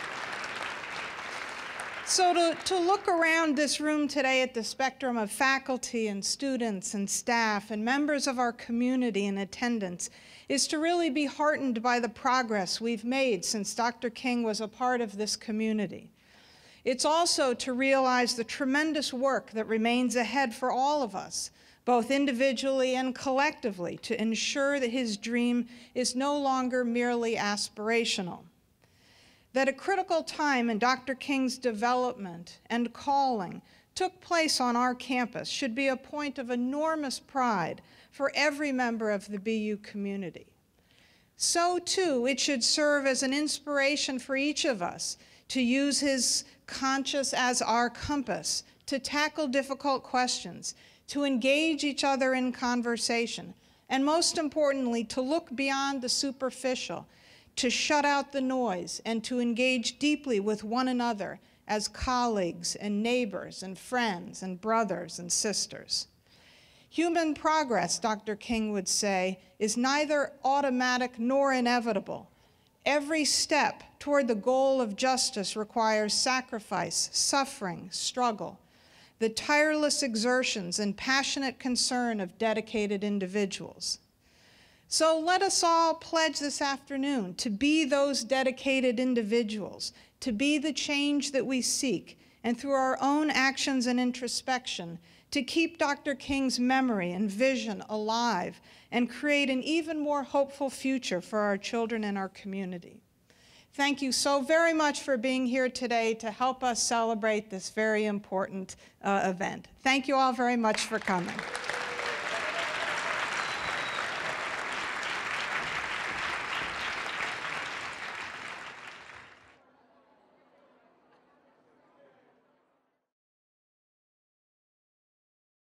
So to look around this room today at the spectrum of faculty and students and staff and members of our community in attendance is to really be heartened by the progress we've made since Dr. King was a part of this community. It's also to realize the tremendous work that remains ahead for all of us, both individually and collectively, to ensure that his dream is no longer merely aspirational. That a critical time in Dr. King's development and calling took place on our campus should be a point of enormous pride for every member of the BU community. So too, it should serve as an inspiration for each of us to use his conscience as our compass, to tackle difficult questions, to engage each other in conversation, and most importantly, to look beyond the superficial, to shut out the noise, and to engage deeply with one another as colleagues and neighbors and friends and brothers and sisters. Human progress, Dr. King would say, is neither automatic nor inevitable. Every step toward the goal of justice requires sacrifice, suffering, struggle, the tireless exertions and passionate concern of dedicated individuals. So let us all pledge this afternoon to be those dedicated individuals, to be the change that we seek, and through our own actions and introspection, to keep Dr. King's memory and vision alive and create an even more hopeful future for our children and our community. Thank you so very much for being here today to help us celebrate this very important event. Thank you all very much for coming.